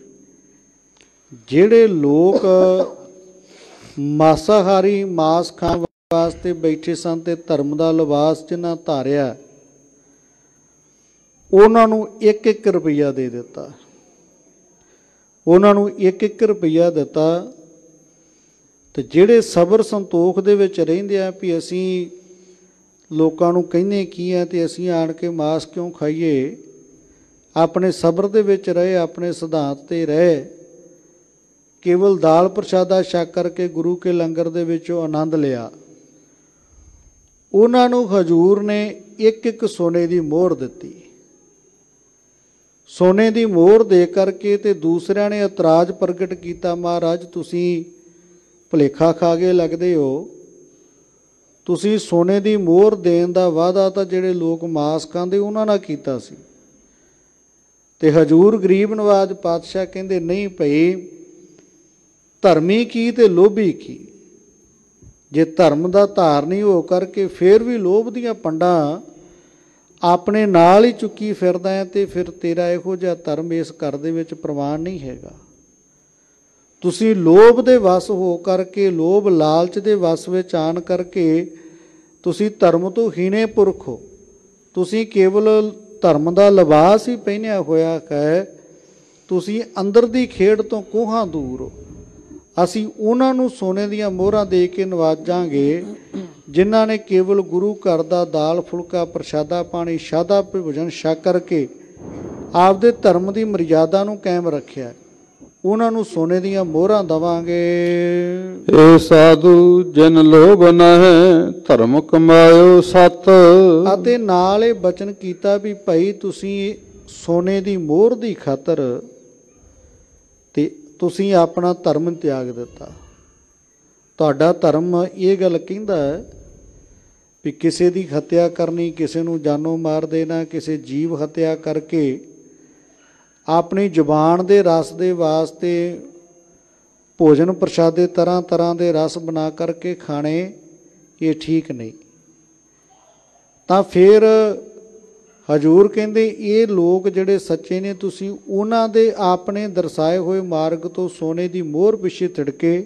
Speaker 1: ਜਿਹੜੇ ਲੋਕ ਮਾਸਾਹਾਰੀ ਮਾਸ ਖਾਣ ਵਾਸਤੇ ਬੈਠੇ ਸਨ ਤੇ ਧਰਮ ਦਾ ਲਿਬਾਸ ਜਿਨ੍ਹਾਂ ਧਾਰਿਆ, ਉਹਨਾਂ ਨੂੰ 1-1 ਰੁਪਈਆ ਦੇ ਦਿੱਤਾ। ਉਹਨਾਂ ਨੂੰ 1-1 ਰੁਪਈਆ ਦਿੱਤਾ। ਤੇ ਜਿਹੜੇ ਸਬਰ ਸੰਤੋਖ ਦੇ ਵਿੱਚ ਰਹਿੰਦੇ ਆ ਵੀ ਅਸੀਂ ਲੋਕਾਂ ਨੂੰ ਕਹਿੰਦੇ ਕੀ ਆ ਤੇ ਅਸੀਂ ਆਣ ਕੇ ਮਾਸ ਕਿਉਂ ਖਾਈਏ, ਆਪਣੇ ਸਬਰ ਦੇ ਵਿੱਚ ਰਹੇ, ਆਪਣੇ ਸਿਧਾਂਤ 'ਤੇ ਰਹੇ, ਕੇਵਲ ਦਾਲ ਪ੍ਰਸ਼ਾਦਾ ਛਕ ਕਰਕੇ ਗੁਰੂ ਕੇ ਲੰਗਰ ਦੇ ਵਿੱਚੋਂ ਆਨੰਦ ਲਿਆ। ਉਹਨਾਂ ਨੂੰ ਹਜ਼ੂਰ ਨੇ 1-1 ਸੋਨੇ ਦੀ ਮੋਹਰ ਦਿੱਤੀ। ਸੋਨੇ ਦੀ ਮੋਹਰ ਦੇ ਕਰਕੇ ਤੇ ਦੂਸਰਿਆਂ ਨੇ ਇਤਰਾਜ਼ ਪ੍ਰਗਟ ਕੀਤਾ, ਮਹਾਰਾਜ ਤੁਸੀਂ ਭੁਲੇਖਾ ਖਾ ਕੇ ਲੱਗਦੇ ਹੋ, ਤੁਸੀਂ ਸੋਨੇ ਦੀ ਮੋਹਰ ਦੇਣ ਦਾ ਵਾਅਦਾ ਤਾਂ ਜਿਹੜੇ ਲੋਕ ਮਾਸ ਖਾਂਦੇ ਉਹਨਾਂ ਨਾਲ ਕੀਤਾ ਸੀ। ਤੇ ਹਜ਼ੂਰ ਗਰੀਬ ਨਵਾਜ਼ ਪਾਤਸ਼ਾਹ ਕਹਿੰਦੇ ਨਹੀਂ ਭਈ, ਧਰਮੀ ਕੀ ਤੇ ਲੋਭੀ ਕੀ। ਜੇ ਧਰਮ ਦਾ ਧਾਰਨੀ ਹੋ ਕਰਕੇ ਫਿਰ ਵੀ ਲੋਭ ਦੀਆਂ ਪੰਡਾਂ ਆਪਣੇ ਨਾਲ ਹੀ ਚੁੱਕੀ ਫਿਰਦਾ ਹੈ ਤੇ ਫਿਰ ਤੇਰਾ ਇਹੋ ਜਿਹਾ ਧਰਮ ਇਸ ਘਰ ਦੇ ਵਿੱਚ ਪ੍ਰਵਾਨ ਨਹੀਂ ਹੈਗਾ। ਤੁਸੀਂ ਲੋਭ ਦੇ ਵਸ ਹੋ ਕਰਕੇ, ਲੋਭ ਲਾਲਚ ਦੇ ਵਸ ਵਿੱਚ ਆਣ ਕਰਕੇ ਤੁਸੀਂ ਧਰਮ ਤੋਂ ਹੀਣੇ ਪੁਰਖ ਹੋ। ਤੁਸੀਂ ਕੇਵਲ ਧਰਮ ਦਾ ਲਿਬਾਸ ਹੀ ਪਹਿਨਿਆ ਹੋਇਆ ਹੈ, ਤੁਸੀਂ ਅੰਦਰ ਦੀ ਖੇਡ ਤੋਂ ਕੋਹਾਂ ਦੂਰ ਹੋ। ਅਸੀਂ ਉਹਨਾਂ ਨੂੰ ਸੋਨੇ ਦੀਆਂ ਮੋਹਰਾਂ ਦੇ ਕੇ ਨਵਾਜਾਂਗੇ ਜਿਨ੍ਹਾਂ ਨੇ ਕੇਵਲ ਗੁਰੂ ਘਰ ਦਾ ਦਾਲ ਫੁਲਕਾ ਪ੍ਰਸ਼ਾਦਾ ਪਾਣੀ ਸ਼ਾਦਾ ਭੋਜਨ ਛਕ ਕਰਕੇ ਆਪਦੇ ਧਰਮ ਦੀ ਮਰਿਆਦਾ ਨੂੰ ਕਾਇਮ ਰੱਖਿਆ। ਉਹਨਾਂ ਨੂੰ ਸੋਨੇ ਦੀਆਂ ਮੋਹਰਾਂ ਦੇਵਾਂਗੇ।
Speaker 2: ਏ ਸਾਧੂ ਜਿਨ ਲੋਭ ਨ ਹੈ ਧਰਮ ਕਮਾਇਓ ਸਤ।
Speaker 1: ਅਤੇ ਨਾਲ ਇਹ ਬਚਨ ਕੀਤਾ ਵੀ ਭਾਈ ਤੁਸੀਂ ਸੋਨੇ ਦੀ ਮੋਹਰ ਦੀ ਖਾਤਰ ਤੇ ਤੁਸੀਂ ਆਪਣਾ ਧਰਮ ਤਿਆਗ ਦਿੱਤਾ। ਤੁਹਾਡਾ ਧਰਮ ਇਹ ਗੱਲ ਕਹਿੰਦਾ ਵੀ ਕਿਸੇ ਦੀ ਹੱਤਿਆ ਕਰਨੀ, ਕਿਸੇ ਨੂੰ ਜਾਨੋਂ ਮਾਰ ਦੇਣਾ, ਕਿਸੇ ਜੀਵ ਹੱਤਿਆ ਕਰਕੇ ਆਪਣੀ ਜ਼ੁਬਾਨ ਦੇ ਰਸ ਦੇ ਵਾਸਤੇ ਭੋਜਨ ਪ੍ਰਸ਼ਾਦੇ ਤਰ੍ਹਾਂ ਤਰ੍ਹਾਂ ਦੇ ਰਸ ਬਣਾ ਕਰਕੇ ਖਾਣੇ, ਇਹ ਠੀਕ ਨਹੀਂ। ਤਾਂ ਫਿਰ ਹਜ਼ੂਰ ਕਹਿੰਦੇ ਇਹ ਲੋਕ ਜਿਹੜੇ ਸੱਚੇ ਨੇ, ਤੁਸੀਂ ਉਹਨਾਂ ਦੇ ਆਪਣੇ ਦਰਸਾਏ ਹੋਏ ਮਾਰਗ ਤੋਂ ਸੋਨੇ ਦੀ ਮੋਹਰ ਪਿੱਛੇ ਤਿੜਕੇ,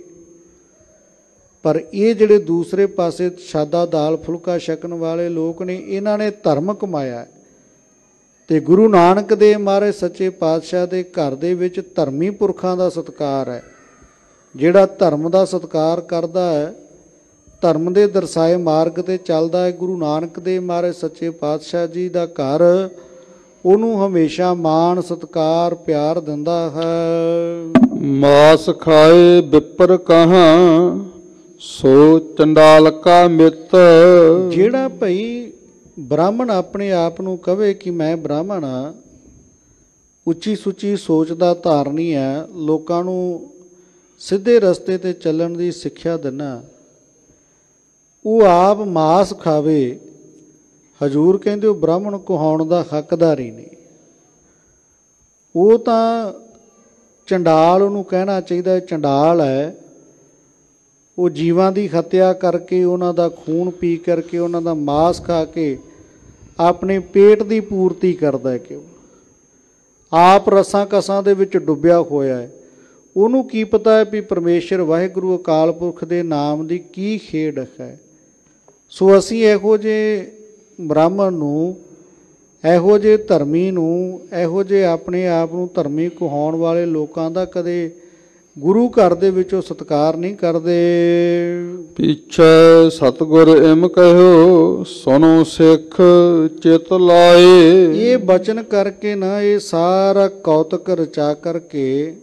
Speaker 1: ਪਰ ਇਹ ਜਿਹੜੇ ਦੂਸਰੇ ਪਾਸੇ ਸਾਦਾ ਦਾਲ ਫੁਲਕਾ ਛਕਣ ਵਾਲੇ ਲੋਕ ਨੇ, ਇਹਨਾਂ ਨੇ ਧਰਮ ਕਮਾਇਆ। ਤੇ ਗੁਰੂ ਨਾਨਕ ਦੇਵ ਮਹਾਰਾਜ ਸੱਚੇ ਪਾਤਸ਼ਾਹ ਦੇ ਘਰ ਦੇ ਵਿੱਚ ਧਰਮੀ ਪੁਰਖਾਂ ਦਾ ਸਤਿਕਾਰ ਹੈ। ਜਿਹੜਾ ਧਰਮ ਦਾ ਸਤਿਕਾਰ ਕਰਦਾ ਹੈ, ਧਰਮ ਦੇ ਦਰਸਾਏ ਮਾਰਗ 'ਤੇ ਚੱਲਦਾ ਹੈ, ਗੁਰੂ ਨਾਨਕ ਦੇਵ ਮਹਾਰਾਜ ਸੱਚੇ ਪਾਤਸ਼ਾਹ ਜੀ ਦਾ ਘਰ ਉਹਨੂੰ ਹਮੇਸ਼ਾ ਮਾਣ ਸਤਿਕਾਰ ਪਿਆਰ ਦਿੰਦਾ ਹੈ।
Speaker 2: ਮਾਸ ਖਾਏ ਵਿਪਰ ਕਹਾਂ ਸੋ ਚੰਡਾਲ ਕਾ ਮਿੱਤ।
Speaker 1: ਜਿਹੜਾ ਭਈ ਬ੍ਰਾਹਮਣ ਆਪਣੇ ਆਪ ਨੂੰ ਕਵੇ ਕਿ ਮੈਂ ਬ੍ਰਾਹਮਣ ਆ, ਉੱਚੀ ਸੁੱਚੀ ਸੋਚ ਦਾ ਧਾਰਨੀ ਹੈ, ਲੋਕਾਂ ਨੂੰ ਸਿੱਧੇ ਰਸਤੇ ਤੇ ਚੱਲਣ ਦੀ ਸਿੱਖਿਆ ਦਿੰਦਾ, ਉਹ ਆਪ ਮਾਸ ਖਾਵੇ, ਹਜੂਰ ਕਹਿੰਦੇ ਉਹ ਬ੍ਰਾਹਮਣ ਕਹਾਉਣ ਦਾ ਹੱਕਦਾਰ ਹੀ ਨਹੀਂ। ਉਹ ਤਾਂ ਚੰਡਾਲ ਉਹਨੂੰ ਕਹਿਣਾ ਚਾਹੀਦਾ, ਚੰਡਾਲ ਹੈ। ਉਹ ਜੀਵਾਂ ਦੀ ਹੱਤਿਆ ਕਰਕੇ, ਉਹਨਾਂ ਦਾ ਖੂਨ ਪੀ ਕਰਕੇ, ਉਹਨਾਂ ਦਾ ਮਾਸ ਖਾ ਕੇ ਆਪਣੇ ਪੇਟ ਦੀ ਪੂਰਤੀ ਕਰਦਾ, ਕਿ ਆਪ ਰਸਾਂ ਕਸਾਂ ਦੇ ਵਿੱਚ ਡੁੱਬਿਆ ਹੋਇਆ ਹੈ। ਉਹਨੂੰ ਕੀ ਪਤਾ ਹੈ ਵੀ ਪਰਮੇਸ਼ਰ ਵਾਹਿਗੁਰੂ ਅਕਾਲ ਪੁਰਖ ਦੇ ਨਾਮ ਦੀ ਕੀ ਖੇਡ ਹੈ। ਸੋ ਅਸੀਂ ਇਹੋ ਜਿਹੇ ਬ੍ਰਾਹਮਣ ਨੂੰ, ਇਹੋ ਜਿਹੇ ਧਰਮੀ ਨੂੰ, ਇਹੋ ਜਿਹੇ ਆਪਣੇ ਆਪ ਨੂੰ ਧਰਮੀ ਕਹਾਉਣ ਵਾਲੇ ਲੋਕਾਂ ਦਾ ਕਦੇ ਗੁਰੂ ਘਰ ਦੇ ਵਿੱਚੋਂ ਸਤਿਕਾਰ ਨਹੀਂ ਕਰਦੇ।
Speaker 2: ਪਿੱਛੇ ਸਤਿਗੁਰ ਇਮ ਕਹਿਓ, ਸੁਣੋ ਸਿੱਖ ਚਿਤ ਲਾਏ।
Speaker 1: ਇਹ ਬਚਨ ਕਰਕੇ ਨਾ, ਇਹ ਸਾਰਾ ਕੌਤਕ ਰਚਾ ਕਰਕੇ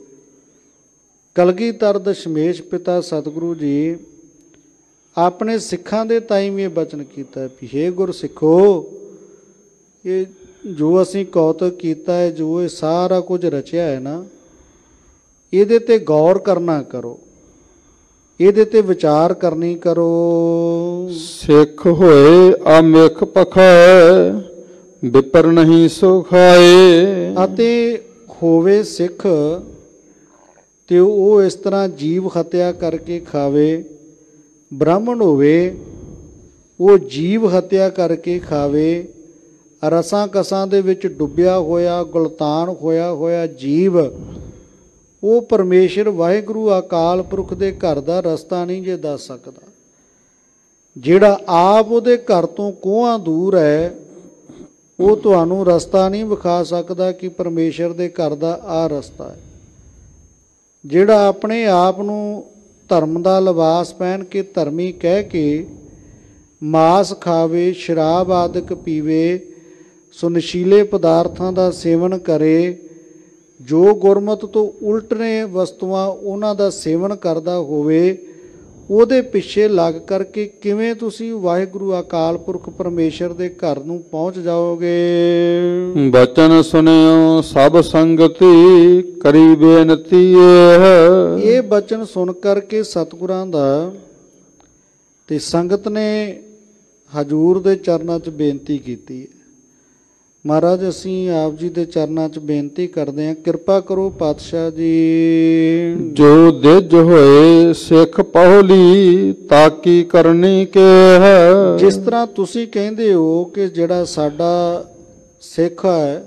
Speaker 1: ਕਲਗੀਧਰ ਦਸ਼ਮੇਸ਼ ਪਿਤਾ ਸਤਿਗੁਰੂ ਜੀ ਆਪਣੇ ਸਿੱਖਾਂ ਦੇ ਤਾਈਂ ਵੀ ਇਹ ਬਚਨ ਕੀਤਾ ਵੀ ਹੇ ਗੁਰ ਸਿੱਖੋ, ਇਹ ਜੋ ਅਸੀਂ ਕੌਤਕ ਕੀਤਾ ਹੈ, ਜੋ ਇਹ ਸਾਰਾ ਕੁਝ ਰਚਿਆ ਹੈ ਨਾ, ਇਹਦੇ ਤੇ ਗੌਰ ਕਰਨਾ ਕਰੋ, ਇਹਦੇ ਤੇ ਵਿਚਾਰ ਕਰਨੀ ਕਰੋ।
Speaker 2: ਸਿੱਖ ਹੋਏ ਆਮਿਖ ਪਖੈ, ਵਿਪਰ ਨਹੀਂ ਸੁਖਾਏ।
Speaker 1: ਅਤੇ ਹੋਵੇ ਸਿੱਖ ਤੇ ਉਹ ਇਸ ਤਰ੍ਹਾਂ ਜੀਵ ਹੱਤਿਆ ਕਰਕੇ ਖਾਵੇ, ਬ੍ਰਾਹਮਣ ਹੋਵੇ ਉਹ ਜੀਵ ਹੱਤਿਆ ਕਰਕੇ ਖਾਵੇ, ਰਸਾਂ ਕਸਾਂ ਦੇ ਵਿੱਚ ਡੁੱਬਿਆ ਹੋਇਆ, ਗੁਲਤਾਨ ਹੋਇਆ ਜੀਵ, ਉਹ ਪਰਮੇਸ਼ਰ ਵਾਹਿਗੁਰੂ ਅਕਾਲ ਪੁਰਖ ਦੇ ਘਰ ਦਾ ਰਸਤਾ ਨਹੀਂ ਜੇ ਦੱਸ ਸਕਦਾ। ਜਿਹੜਾ ਆਪ ਉਹਦੇ ਘਰ ਤੋਂ ਕੋਹਾਂ ਦੂਰ ਹੈ, ਉਹ ਤੁਹਾਨੂੰ ਰਸਤਾ ਨਹੀਂ ਵਿਖਾ ਸਕਦਾ ਕਿ ਪਰਮੇਸ਼ਰ ਦੇ ਘਰ ਦਾ ਆਹ ਰਸਤਾ ਹੈ। ਜਿਹੜਾ ਆਪਣੇ ਆਪ ਨੂੰ ਧਰਮ ਦਾ ਲਿਬਾਸ ਪਹਿਨ ਕੇ ਧਰਮੀ ਕਹਿ ਕੇ ਮਾਸ ਖਾਵੇ, ਸ਼ਰਾਬ ਆਦਿਕ ਪੀਵੇ, ਸੋ ਨਸ਼ੀਲੇ ਪਦਾਰਥਾਂ ਦਾ ਸੇਵਨ ਕਰੇ, ਜੋ ਗੁਰਮਤਿ ਤੋਂ ਉਲਟ ਨੇ ਵਸਤੂਆਂ ਉਹਨਾਂ ਦਾ ਸੇਵਨ ਕਰਦਾ ਹੋਵੇ, ਉਹਦੇ ਪਿੱਛੇ ਲੱਗ ਕਰਕੇ ਕਿਵੇਂ ਤੁਸੀਂ ਵਾਹਿਗੁਰੂ ਅਕਾਲ ਪੁਰਖ ਪਰਮੇਸ਼ਰ ਦੇ ਘਰ ਨੂੰ ਪਹੁੰਚ ਜਾਓਗੇ।
Speaker 2: ਬਚਨ ਸੁਣਿਓ ਸਭ ਸੰਗਤੀ, ਕਰੀ ਬੇਨਤੀ
Speaker 1: ਇਹ ਬਚਨ ਸੁਣ ਕਰਕੇ ਸਤਿਗੁਰਾਂ ਦਾ ਤੇ ਸੰਗਤ ਨੇ ਹਜੂਰ ਦੇ ਚਰਨਾਂ 'ਚ ਬੇਨਤੀ ਕੀਤੀ ਹੈ। ਮਹਾਰਾਜ ਅਸੀਂ ਆਪ ਜੀ ਦੇ ਚਰਨਾਂ 'ਚ ਬੇਨਤੀ ਕਰਦੇ ਹਾਂ, ਕਿਰਪਾ ਕਰੋ ਪਾਤਸ਼ਾਹ ਜੀ।
Speaker 2: ਜੋ ਦਿਜ ਹੋਏ ਸਿੱਖ ਪਹੁਲੀ, ਤਾਕੀ ਕਰਨੀ ਕੇ ਹੈ।
Speaker 1: ਜਿਸ ਤਰ੍ਹਾਂ ਤੁਸੀਂ ਕਹਿੰਦੇ ਹੋ ਕਿ ਜਿਹੜਾ ਸਾਡਾ ਸਿੱਖ ਹੈ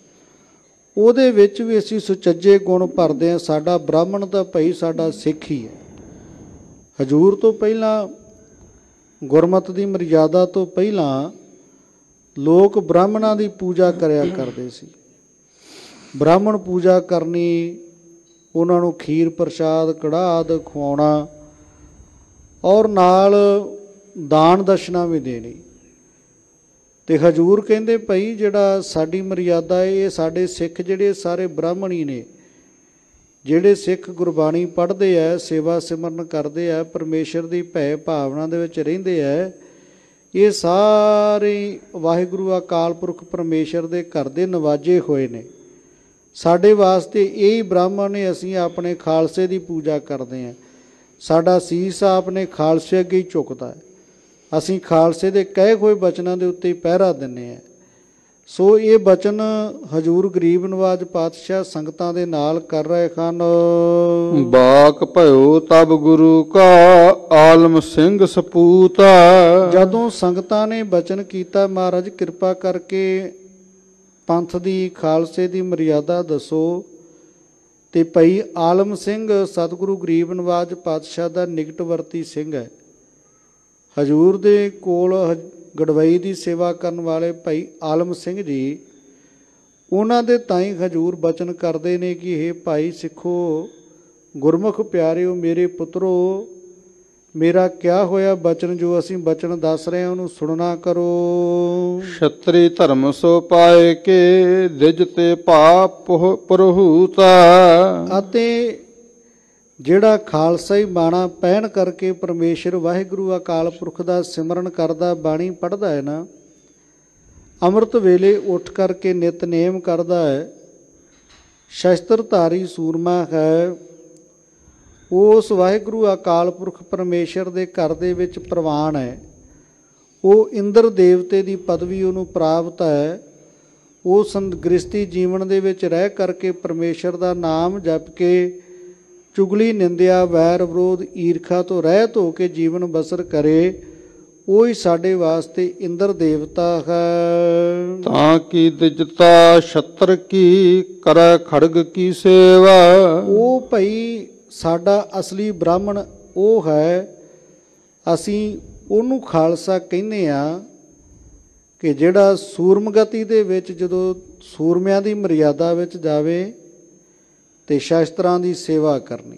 Speaker 1: ਉਹਦੇ ਵਿੱਚ ਵੀ ਅਸੀਂ ਸੁਚੱਜੇ ਗੁਣ ਭਰਦੇ ਹਾਂ, ਸਾਡਾ ਬ੍ਰਾਹਮਣ ਤਾਂ ਭਾਈ ਸਾਡਾ ਸਿੱਖ ਹੀ ਹੈ। ਹਜੂਰ ਤੋਂ ਪਹਿਲਾਂ, ਗੁਰਮਤਿ ਦੀ ਮਰਿਆਦਾ ਤੋਂ ਪਹਿਲਾਂ ਲੋਕ ਬ੍ਰਾਹਮਣਾਂ ਦੀ ਪੂਜਾ ਕਰਿਆ ਕਰਦੇ ਸੀ। ਬ੍ਰਾਹਮਣ ਪੂਜਾ ਕਰਨੀ, ਉਹਨਾਂ ਨੂੰ ਖੀਰ ਪ੍ਰਸ਼ਾਦ ਕੜਾਹ ਆਦਿ ਖਵਾਉਣਾ, ਔਰ ਨਾਲ ਦਾਨ ਦਸ਼ਨਾ ਵੀ ਦੇਣੀ। ਤੇ ਹਜੂਰ ਕਹਿੰਦੇ ਭਾਈ ਜਿਹੜਾ ਸਾਡੀ ਮਰਿਆਦਾ ਹੈ, ਇਹ ਸਾਡੇ ਸਿੱਖ ਜਿਹੜੇ ਸਾਰੇ ਬ੍ਰਾਹਮਣ ਹੀ ਨੇ। ਜਿਹੜੇ ਸਿੱਖ ਗੁਰਬਾਣੀ ਪੜ੍ਹਦੇ ਆ, ਸੇਵਾ ਸਿਮਰਨ ਕਰਦੇ ਆ, ਪਰਮੇਸ਼ਰ ਦੀ ਭੈ ਭਾਵਨਾ ਦੇ ਵਿੱਚ ਰਹਿੰਦੇ ਆ, ਇਹ ਸਾਰੇ ਵਾਹਿਗੁਰੂ ਅਕਾਲ ਪੁਰਖ ਪਰਮੇਸ਼ਰ ਦੇ ਘਰ ਦੇ ਨਵਾਜੇ ਹੋਏ ਨੇ। ਸਾਡੇ ਵਾਸਤੇ ਇਹ ਹੀ ਬ੍ਰਾਹਮਣ ਨੇ। ਅਸੀਂ ਆਪਣੇ ਖਾਲਸੇ ਦੀ ਪੂਜਾ ਕਰਦੇ ਹਾਂ, ਸਾਡਾ ਸੀਸ ਆਪਣੇ ਖਾਲਸੇ ਅੱਗੇ ਹੀ ਝੁਕਦਾ ਹੈ। ਅਸੀਂ ਖਾਲਸੇ ਦੇ ਕਹੇ ਹੋਏ ਬਚਨਾਂ ਦੇ ਉੱਤੇ ਪਹਿਰਾ ਦਿੰਦੇ ਹਾਂ। ਸੋ ਇਹ ਬਚਨ ਹਜੂਰ ਗਰੀਬ ਨਵਾਜ ਪਾਤਸ਼ਾਹ ਸੰਗਤਾਂ ਦੇ ਨਾਲ ਕਰ ਰਹੇ ਹਨ।
Speaker 2: ਬਾਕ ਭਇਓ ਤਬ ਗੁਰੂ ਕਾ, ਆਲਮ ਸਿੰਘ ਸਪੂਤਾ।
Speaker 1: ਜਦੋਂ ਸੰਗਤਾਂ ਨੇ ਬਚਨ ਕੀਤਾ, ਮਹਾਰਾਜ ਕਿਰਪਾ ਕਰਕੇ ਪੰਥ ਦੀ ਖਾਲਸੇ ਦੀ ਮਰਿਆਦਾ ਦੱਸੋ। ਤੇ ਭਾਈ ਆਲਮ ਸਿੰਘ ਸਤਿਗੁਰੂ ਗਰੀਬ ਨਵਾਜ ਪਾਤਸ਼ਾਹ ਦਾ ਨਿਕਟਵਰਤੀ ਸਿੰਘ ਹੈ। ਹਜੂਰ ਦੇ ਕੋਲ ਗੜਵਈ ਦੀ ਸੇਵਾ ਕਰਨ ਵਾਲੇ ਭਾਈ ਆਲਮ ਸਿੰਘ ਜੀ, ਉਹਨਾਂ ਦੇ ਤਾਈਂ ਹਜੂਰ ਬਚਨ ਕਰਦੇ ਨੇ ਕਿ ਇਹ ਭਾਈ ਸਿੱਖੋ, ਗੁਰਮੁਖ ਪਿਆਰਿਓ, ਮੇਰੇ ਪੁੱਤਰੋ, ਮੇਰਾ ਕਿਆ ਹੋਇਆ ਬਚਨ, ਜੋ ਅਸੀਂ ਬਚਨ ਦੱਸ ਰਹੇ ਹਾਂ ਉਹਨੂੰ ਸੁਣਨਾ ਕਰੋ।
Speaker 2: ਛਤਰੀ ਧਰਮ ਸੋ ਪਾਏ ਕੇ, ਦਿਜ ਤੇ ਪਾਪ ਪੁਰਹੂਤਾ।
Speaker 1: ਅਤੇ ਜਿਹੜਾ ਖਾਲਸਾਈ ਬਾਣਾ ਪਹਿਨ ਕਰਕੇ ਪਰਮੇਸ਼ਰ ਵਾਹਿਗੁਰੂ ਅਕਾਲ ਪੁਰਖ ਦਾ ਸਿਮਰਨ ਕਰਦਾ, ਬਾਣੀ ਪੜ੍ਹਦਾ ਹੈ ਨਾ, ਅੰਮ੍ਰਿਤ ਵੇਲੇ ਉੱਠ ਕਰਕੇ ਨਿਤਨੇਮ ਕਰਦਾ ਹੈ, ਸ਼ਸਤਰਧਾਰੀ ਸੂਰਮਾ ਹੈ, ਉਸ ਵਾਹਿਗੁਰੂ ਅਕਾਲ ਪੁਰਖ ਪਰਮੇਸ਼ਰ ਦੇ ਘਰ ਦੇ ਵਿੱਚ ਪ੍ਰਵਾਨ ਹੈ। ਉਹ ਇੰਦਰ ਦੇਵਤੇ ਦੀ ਪਦਵੀ ਉਹਨੂੰ ਪ੍ਰਾਪਤ ਹੈ। ਉਹ ਗ੍ਰਸਤੀ ਜੀਵਨ ਦੇ ਵਿੱਚ ਰਹਿ ਕਰਕੇ ਪਰਮੇਸ਼ਰ ਦਾ ਨਾਮ ਜਪ ਕੇ ਚੁਗਲੀ ਨਿੰਦਿਆ ਵੈਰ ਵਿਰੋਧ ਈਰਖਾ ਤੋਂ ਰਹਿਤ ਹੋ ਕੇ ਜੀਵਨ ਬਸਰ ਕਰੇ, ਉਹ ਹੀ ਸਾਡੇ ਵਾਸਤੇ ਇੰਦਰ ਦੇਵਤਾ ਹੈ।
Speaker 2: ਤਾਂ ਕੀ ਦਿਜਤਾ ਛਤਰ ਕੀ ਕਰੈ ਖੜਗ ਕੀ ਸੇਵਾ।
Speaker 1: ਉਹ ਭਈ ਸਾਡਾ ਅਸਲੀ ਬ੍ਰਾਹਮਣ ਉਹ ਹੈ। ਅਸੀਂ ਉਹਨੂੰ ਖਾਲਸਾ ਕਹਿੰਦੇ ਆ ਕਿ ਜਿਹੜਾ ਸੂਰਮਗਤੀ ਦੇ ਵਿੱਚ ਜਦੋਂ ਸੂਰਮਿਆਂ ਦੀ ਮਰਿਆਦਾ ਵਿੱਚ ਜਾਵੇ ਤੇ ਸ਼ਸਤਰਾਂ ਦੀ ਸੇਵਾ ਕਰਨੀ,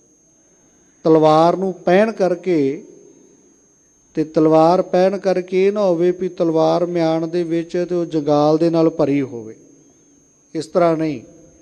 Speaker 1: ਤਲਵਾਰ ਨੂੰ ਪਹਿਨ ਕਰਕੇ, ਤੇ ਤਲਵਾਰ ਪਹਿਨ ਕਰਕੇ ਇਹ ਨਾ ਹੋਵੇ ਵੀ ਤਲਵਾਰ ਮਿਆਨ ਦੇ ਵਿੱਚ ਤੇ ਉਹ ਜੰਗਾਲ ਦੇ ਨਾਲ ਭਰੀ ਹੋਵੇ, ਇਸ ਤਰ੍ਹਾਂ ਨਹੀਂ।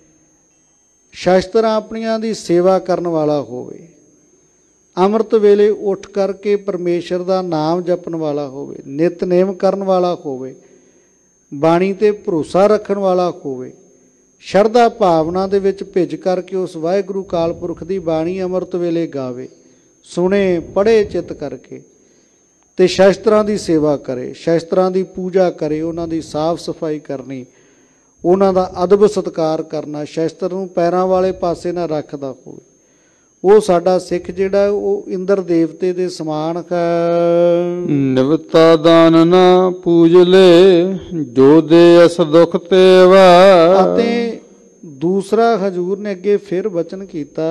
Speaker 1: ਸ਼ਸਤਰਾਂ ਆਪਣੀਆਂ ਦੀ ਸੇਵਾ ਕਰਨ ਵਾਲਾ ਹੋਵੇ, ਅੰਮ੍ਰਿਤ ਵੇਲੇ ਉੱਠ ਕਰਕੇ ਪਰਮੇਸ਼ਰ ਦਾ ਨਾਮ ਜਪਣ ਵਾਲਾ ਹੋਵੇ, ਨਿਤਨੇਮ ਕਰਨ ਵਾਲਾ ਹੋਵੇ, ਬਾਣੀ ਤੇ ਭਰੋਸਾ ਰੱਖਣ ਵਾਲਾ ਹੋਵੇ, ਸ਼ਰਧਾ ਭਾਵਨਾ ਦੇ ਵਿੱਚ ਭਿੱਜ ਕਰਕੇ ਉਸ ਵਾਹਿਗੁਰੂ ਕਾਲ ਪੁਰਖ ਦੀ ਬਾਣੀ ਅੰਮ੍ਰਿਤ ਵੇਲੇ ਗਾਵੇ, ਸੁਣੇ ਪੜ੍ਹੇ ਚਿੱਤ ਕਰਕੇ, ਤੇ ਸ਼ਸਤਰਾਂ ਦੀ ਸੇਵਾ ਕਰੇ, ਸ਼ਸਤਰਾਂ ਦੀ ਪੂਜਾ ਕਰੇ, ਉਹਨਾਂ ਦੀ ਸਾਫ ਸਫਾਈ ਕਰਨੀ, ਉਹਨਾਂ ਦਾ ਅਦਬ ਸਤਿਕਾਰ ਕਰਨਾ, ਸ਼ਸਤਰ ਨੂੰ ਪੈਰਾਂ ਵਾਲੇ ਪਾਸੇ ਨਾ ਰੱਖਦਾ ਹੋਵੇ, ਉਹ ਸਾਡਾ ਸਿੱਖ ਜਿਹੜਾ ਉਹ ਇੰਦਰ ਦੇਵਤੇ ਦੇ ਸਮਾਨ ਹੈ।
Speaker 2: ਨਿਵਤਾ ਦਾਨ ਨਾ ਪੂਜ ਲੈ ਜੋ ਦੇ ਅਸ ਦੁਖ ਤੇਵਾ।
Speaker 1: ਅਤੇ ਦੂਸਰਾ ਹਜ਼ੂਰ ਨੇ ਅੱਗੇ ਫਿਰ ਵਚਨ ਕੀਤਾ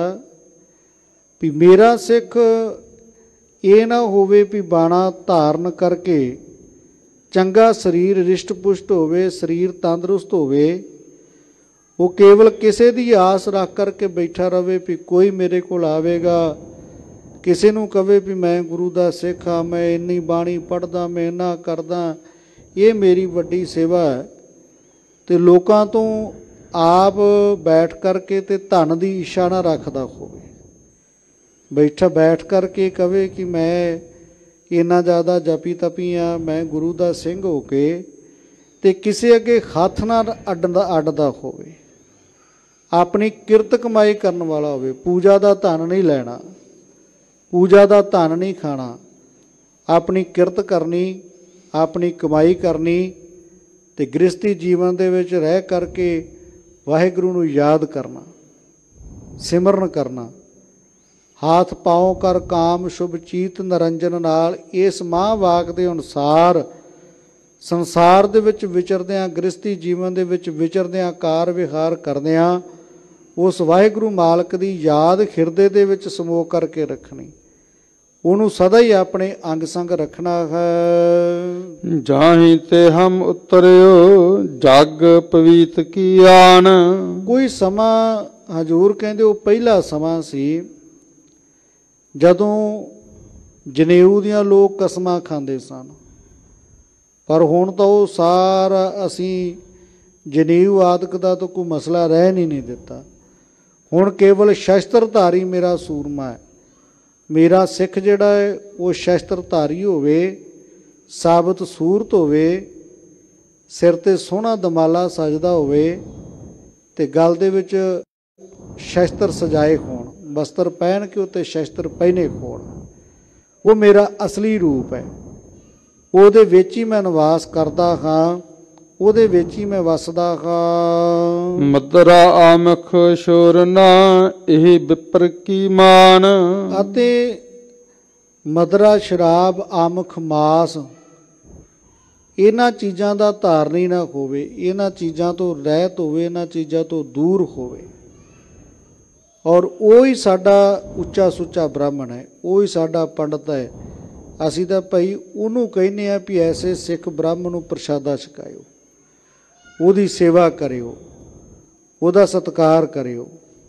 Speaker 1: ਵੀ ਮੇਰਾ ਸਿੱਖ ਇਹ ਨਾ ਹੋਵੇ ਵੀ ਬਾਣਾ ਧਾਰਨ ਕਰਕੇ ਚੰਗਾ ਸਰੀਰ ਰਿਸ਼ਟ ਪੁਸ਼ਟ ਹੋਵੇ, ਸਰੀਰ ਤੰਦਰੁਸਤ ਹੋਵੇ, ਉਹ ਕੇਵਲ ਕਿਸੇ ਦੀ ਆਸ ਰੱਖ ਕਰਕੇ ਬੈਠਾ ਰਹੇ ਵੀ ਕੋਈ ਮੇਰੇ ਕੋਲ ਆਵੇਗਾ, ਕਿਸੇ ਨੂੰ ਕਵੇ ਵੀ ਮੈਂ ਗੁਰੂ ਦਾ ਸਿੱਖ ਹਾਂ, ਮੈਂ ਇੰਨੀ ਬਾਣੀ ਪੜ੍ਹਦਾ, ਮੈਂ ਇੰਨਾ ਕਰਦਾ, ਇਹ ਮੇਰੀ ਵੱਡੀ ਸੇਵਾ ਹੈ। ਤੇ ਲੋਕਾਂ ਤੋਂ ਆਪ ਬੈਠ ਕਰਕੇ ਤੇ ਧਨ ਦੀ ਇੱਛਾ ਨਾ ਰੱਖਦਾ ਹੋਵੇ, ਬੈਠ ਕਰਕੇ ਕਵੇ ਕਿ ਮੈਂ ਇੰਨਾ ਜ਼ਿਆਦਾ ਜਪੀ ਤਪੀ ਆ, ਮੈਂ ਗੁਰੂ ਦਾ ਸਿੰਘ ਹੋ ਕੇ, ਤੇ ਕਿਸੇ ਅੱਗੇ ਹੱਥ ਨਾਲ ਅੱਡਦਾ ਹੋਵੇ, ਆਪਣੀ ਕਿਰਤ ਕਮਾਈ ਕਰਨ ਵਾਲਾ ਹੋਵੇ, ਪੂਜਾ ਦਾ ਧਨ ਨਹੀਂ ਲੈਣਾ, ਪੂਜਾ ਦਾ ਧਨ ਨਹੀਂ ਖਾਣਾ, ਆਪਣੀ ਕਿਰਤ ਕਰਨੀ, ਆਪਣੀ ਕਮਾਈ ਕਰਨੀ, ਤੇ ਗ੍ਰਸਤੀ ਜੀਵਨ ਦੇ ਵਿੱਚ ਰਹਿ ਕਰਕੇ ਵਾਹਿਗੁਰੂ ਨੂੰ ਯਾਦ ਕਰਨਾ, ਸਿਮਰਨ ਕਰਨਾ। ਹਾਥ ਪਾਉ ਕਰ ਕਾਮ ਸ਼ੁਭ ਚੀਤ ਨਰੰਜਨ ਨਾਲ, ਇਸ ਮਹਾਂਵਾਕ ਦੇ ਅਨੁਸਾਰ ਸੰਸਾਰ ਦੇ ਵਿੱਚ ਵਿਚਰਦਿਆਂ, ਗ੍ਰਸਤੀ ਜੀਵਨ ਦੇ ਵਿੱਚ ਵਿਚਰਦਿਆਂ, ਕਾਰ ਵਿਹਾਰ ਕਰਦਿਆਂ ਉਸ ਵਾਹਿਗੁਰੂ ਮਾਲਕ ਦੀ ਯਾਦ ਹਿਰਦੇ ਦੇ ਵਿੱਚ ਸਮੋਹ ਕਰਕੇ ਰੱਖਣੀ, ਉਹਨੂੰ ਸਦਾ ਹੀ ਆਪਣੇ ਅੰਗ ਸੰਗ ਰੱਖਣਾ ਹੈ।
Speaker 2: ਜਾਹੀਂ ਤੇ ਹਮ ਉਤਰਿਓ ਜਗ ਪਵੀਤ ਕੀ ਆਨ।
Speaker 1: ਕੋਈ ਸਮਾਂ ਹਜ਼ੂਰ ਕਹਿੰਦੇ ਉਹ ਪਹਿਲਾ ਸਮਾਂ ਸੀ ਜਦੋਂ ਜਨੇਊ ਦੀਆਂ ਲੋਕ ਕਸਮਾਂ ਖਾਂਦੇ ਸਨ, ਪਰ ਹੁਣ ਤਾਂ ਉਹ ਸਾਰਾ ਅਸੀਂ ਜਨੇਊ ਆਦਿਕ ਦਾ ਤਾਂ ਕੋਈ ਮਸਲਾ ਰਹਿ ਨਹੀਂ ਦਿੱਤਾ। ਹੁਣ ਕੇਵਲ ਸ਼ਸਤਰਧਾਰੀ ਮੇਰਾ ਸੂਰਮਾ ਹੈ, ਮੇਰਾ ਸਿੱਖ ਜਿਹੜਾ ਹੈ ਉਹ ਸ਼ਸਤਰਧਾਰੀ ਹੋਵੇ, ਸਾਬਤ ਸੂਰਤ ਹੋਵੇ, ਸਿਰ 'ਤੇ ਸੋਹਣਾ ਦਮਾਲਾ ਸਜਦਾ ਹੋਵੇ, ਤੇ ਗਲ ਦੇ ਵਿੱਚ ਸ਼ਸਤਰ ਸਜਾਏ ਹੋਣ, ਬਸਤਰ ਪਹਿਨ ਕੇ ਉੱਤੇ ਸ਼ਸਤਰ ਪਹਿਨੇ ਹੋਣ, ਉਹ ਮੇਰਾ ਅਸਲੀ ਰੂਪ ਹੈ। ਉਹਦੇ ਵਿੱਚ ਹੀ ਮੈਂ ਨਿਵਾਸ ਕਰਦਾ ਹਾਂ, ਉਹਦੇ ਵਿੱਚ ਹੀ ਮੈਂ ਵਸਦਾ ਹਾਂ।
Speaker 2: ਮਦਰਾ ਆਮਖ ਸ਼ੋਰ ਨਾ ਇਹ ਵਿਪਰ ਕੀ ਮਾਨ।
Speaker 1: ਅਤੇ ਮਦਰਾ ਸ਼ਰਾਬ ਆਮਖ ਮਾਸ ਇਹਨਾਂ ਚੀਜ਼ਾਂ ਦਾ ਧਾਰਨੀ ਨਾ ਹੋਵੇ, ਇਹਨਾਂ ਚੀਜ਼ਾਂ ਤੋਂ ਰਹਿਤ ਹੋਵੇ, ਇਹਨਾਂ ਚੀਜ਼ਾਂ ਤੋਂ ਦੂਰ ਹੋਵੇ। ਔਰ ਉਹ ਹੀ ਸਾਡਾ ਉੱਚਾ ਸੁੱਚਾ ਬ੍ਰਾਹਮਣ ਹੈ, ਉਹ ਹੀ ਸਾਡਾ ਪੰਡਤ ਹੈ। ਅਸੀਂ ਤਾਂ ਭਾਈ ਉਹਨੂੰ ਕਹਿੰਦੇ ਹਾਂ ਵੀ ਐਸੇ ਸਿੱਖ ਬ੍ਰਾਹਮਣ ਨੂੰ ਪ੍ਰਸ਼ਾਦਾ ਛਕਾਇਓ, ਉਹਦੀ ਸੇਵਾ ਕਰਿਓ, ਉਹਦਾ ਸਤਿਕਾਰ ਕਰਿਓ।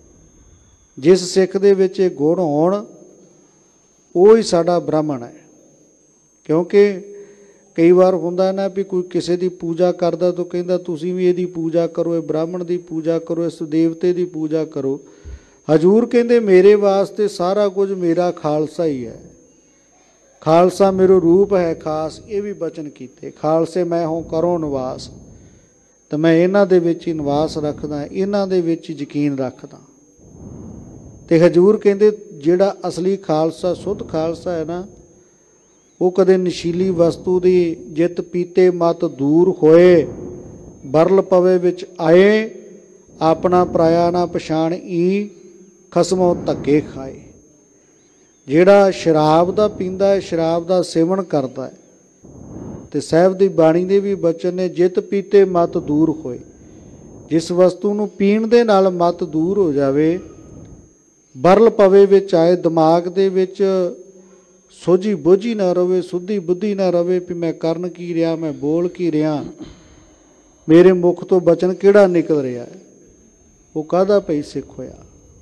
Speaker 1: ਜਿਸ ਸਿੱਖ ਦੇ ਵਿੱਚ ਇਹ ਗੁਣ ਹੋਣ ਉਹ ਹੀ ਸਾਡਾ ਬ੍ਰਾਹਮਣ ਹੈ। ਕਿਉਂਕਿ ਕਈ ਵਾਰ ਹੁੰਦਾ ਨਾ ਵੀ ਕੋਈ ਕਿਸੇ ਦੀ ਪੂਜਾ ਕਰਦਾ ਤਾਂ ਕਹਿੰਦਾ ਤੁਸੀਂ ਵੀ ਇਹਦੀ ਪੂਜਾ ਕਰੋ, ਇਹ ਬ੍ਰਾਹਮਣ ਦੀ ਪੂਜਾ ਕਰੋ, ਇਸ ਦੇਵਤੇ ਦੀ ਪੂਜਾ ਕਰੋ। ਹਜੂਰ ਕਹਿੰਦੇ ਮੇਰੇ ਵਾਸਤੇ ਸਾਰਾ ਕੁਝ ਮੇਰਾ ਖਾਲਸਾ ਹੀ ਹੈ। ਖਾਲਸਾ ਮੇਰਾ ਰੂਪ ਹੈ ਖਾਸ, ਇਹ ਵੀ ਬਚਨ ਕੀਤੇ। ਖਾਲਸੇ ਮੈਂ ਹੋਂ ਕਰੋ ਨਿਵਾਸ, ਤਾਂ ਮੈਂ ਇਹਨਾਂ ਦੇ ਵਿੱਚ ਹੀ ਨਿਵਾਸ ਰੱਖਦਾ, ਇਹਨਾਂ ਦੇ ਵਿੱਚ ਯਕੀਨ ਰੱਖਦਾ। ਤੇ ਹਜੂਰ ਕਹਿੰਦੇ ਜਿਹੜਾ ਅਸਲੀ ਖਾਲਸਾ, ਸੁੱਧ ਖਾਲਸਾ ਹੈ ਨਾ, ਉਹ ਕਦੇ ਨਸ਼ੀਲੀ ਵਸਤੂ ਦੀ ਜਿੱਤ ਪੀਤੇ ਮਤ ਦੂਰ ਹੋਏ, ਬਰਲ ਪਵੇ ਵਿੱਚ ਆਏ, ਆਪਣਾ ਪਰਾਇਆ ਨਾ ਪਛਾਣ ਈ, ਖਸਮੋਂ ਧੱਕੇ ਖਾਏ। ਜਿਹੜਾ ਸ਼ਰਾਬ ਦਾ ਪੀਂਦਾ ਹੈ, ਸ਼ਰਾਬ ਦਾ ਸੇਵਨ ਕਰਦਾ ਹੈ, ਤੇ ਸਾਹਿਬ ਦੀ ਬਾਣੀ ਦੇ ਵੀ ਬਚਨ ਨੇ, ਜਿੱਤ ਪੀਤੇ ਮਤ ਦੂਰ ਹੋਏ। ਜਿਸ ਵਸਤੂ ਨੂੰ ਪੀਣ ਦੇ ਨਾਲ ਮਤ ਦੂਰ ਹੋ ਜਾਵੇ, ਬਰਲ ਪਵੇ ਵਿੱਚ ਆਏ, ਦਿਮਾਗ ਦੇ ਵਿੱਚ ਸੋਝੀ ਬੋਝੀ ਨਾ ਰਵੇ, ਸੁੱਧੀ ਬੁੱਧੀ ਨਾ ਰਵੇ ਵੀ ਮੈਂ ਕਰਨ ਕੀ ਰਿਹਾ, ਮੈਂ ਬੋਲ ਕੀ ਰਿਹਾ, ਮੇਰੇ ਮੁਖ ਤੋਂ ਬਚਨ ਕਿਹੜਾ ਨਿਕਲ ਰਿਹਾ ਹੈ, ਉਹ ਕਾਹਦਾ ਭਈ ਸਿੱਖ ਹੋਇਆ।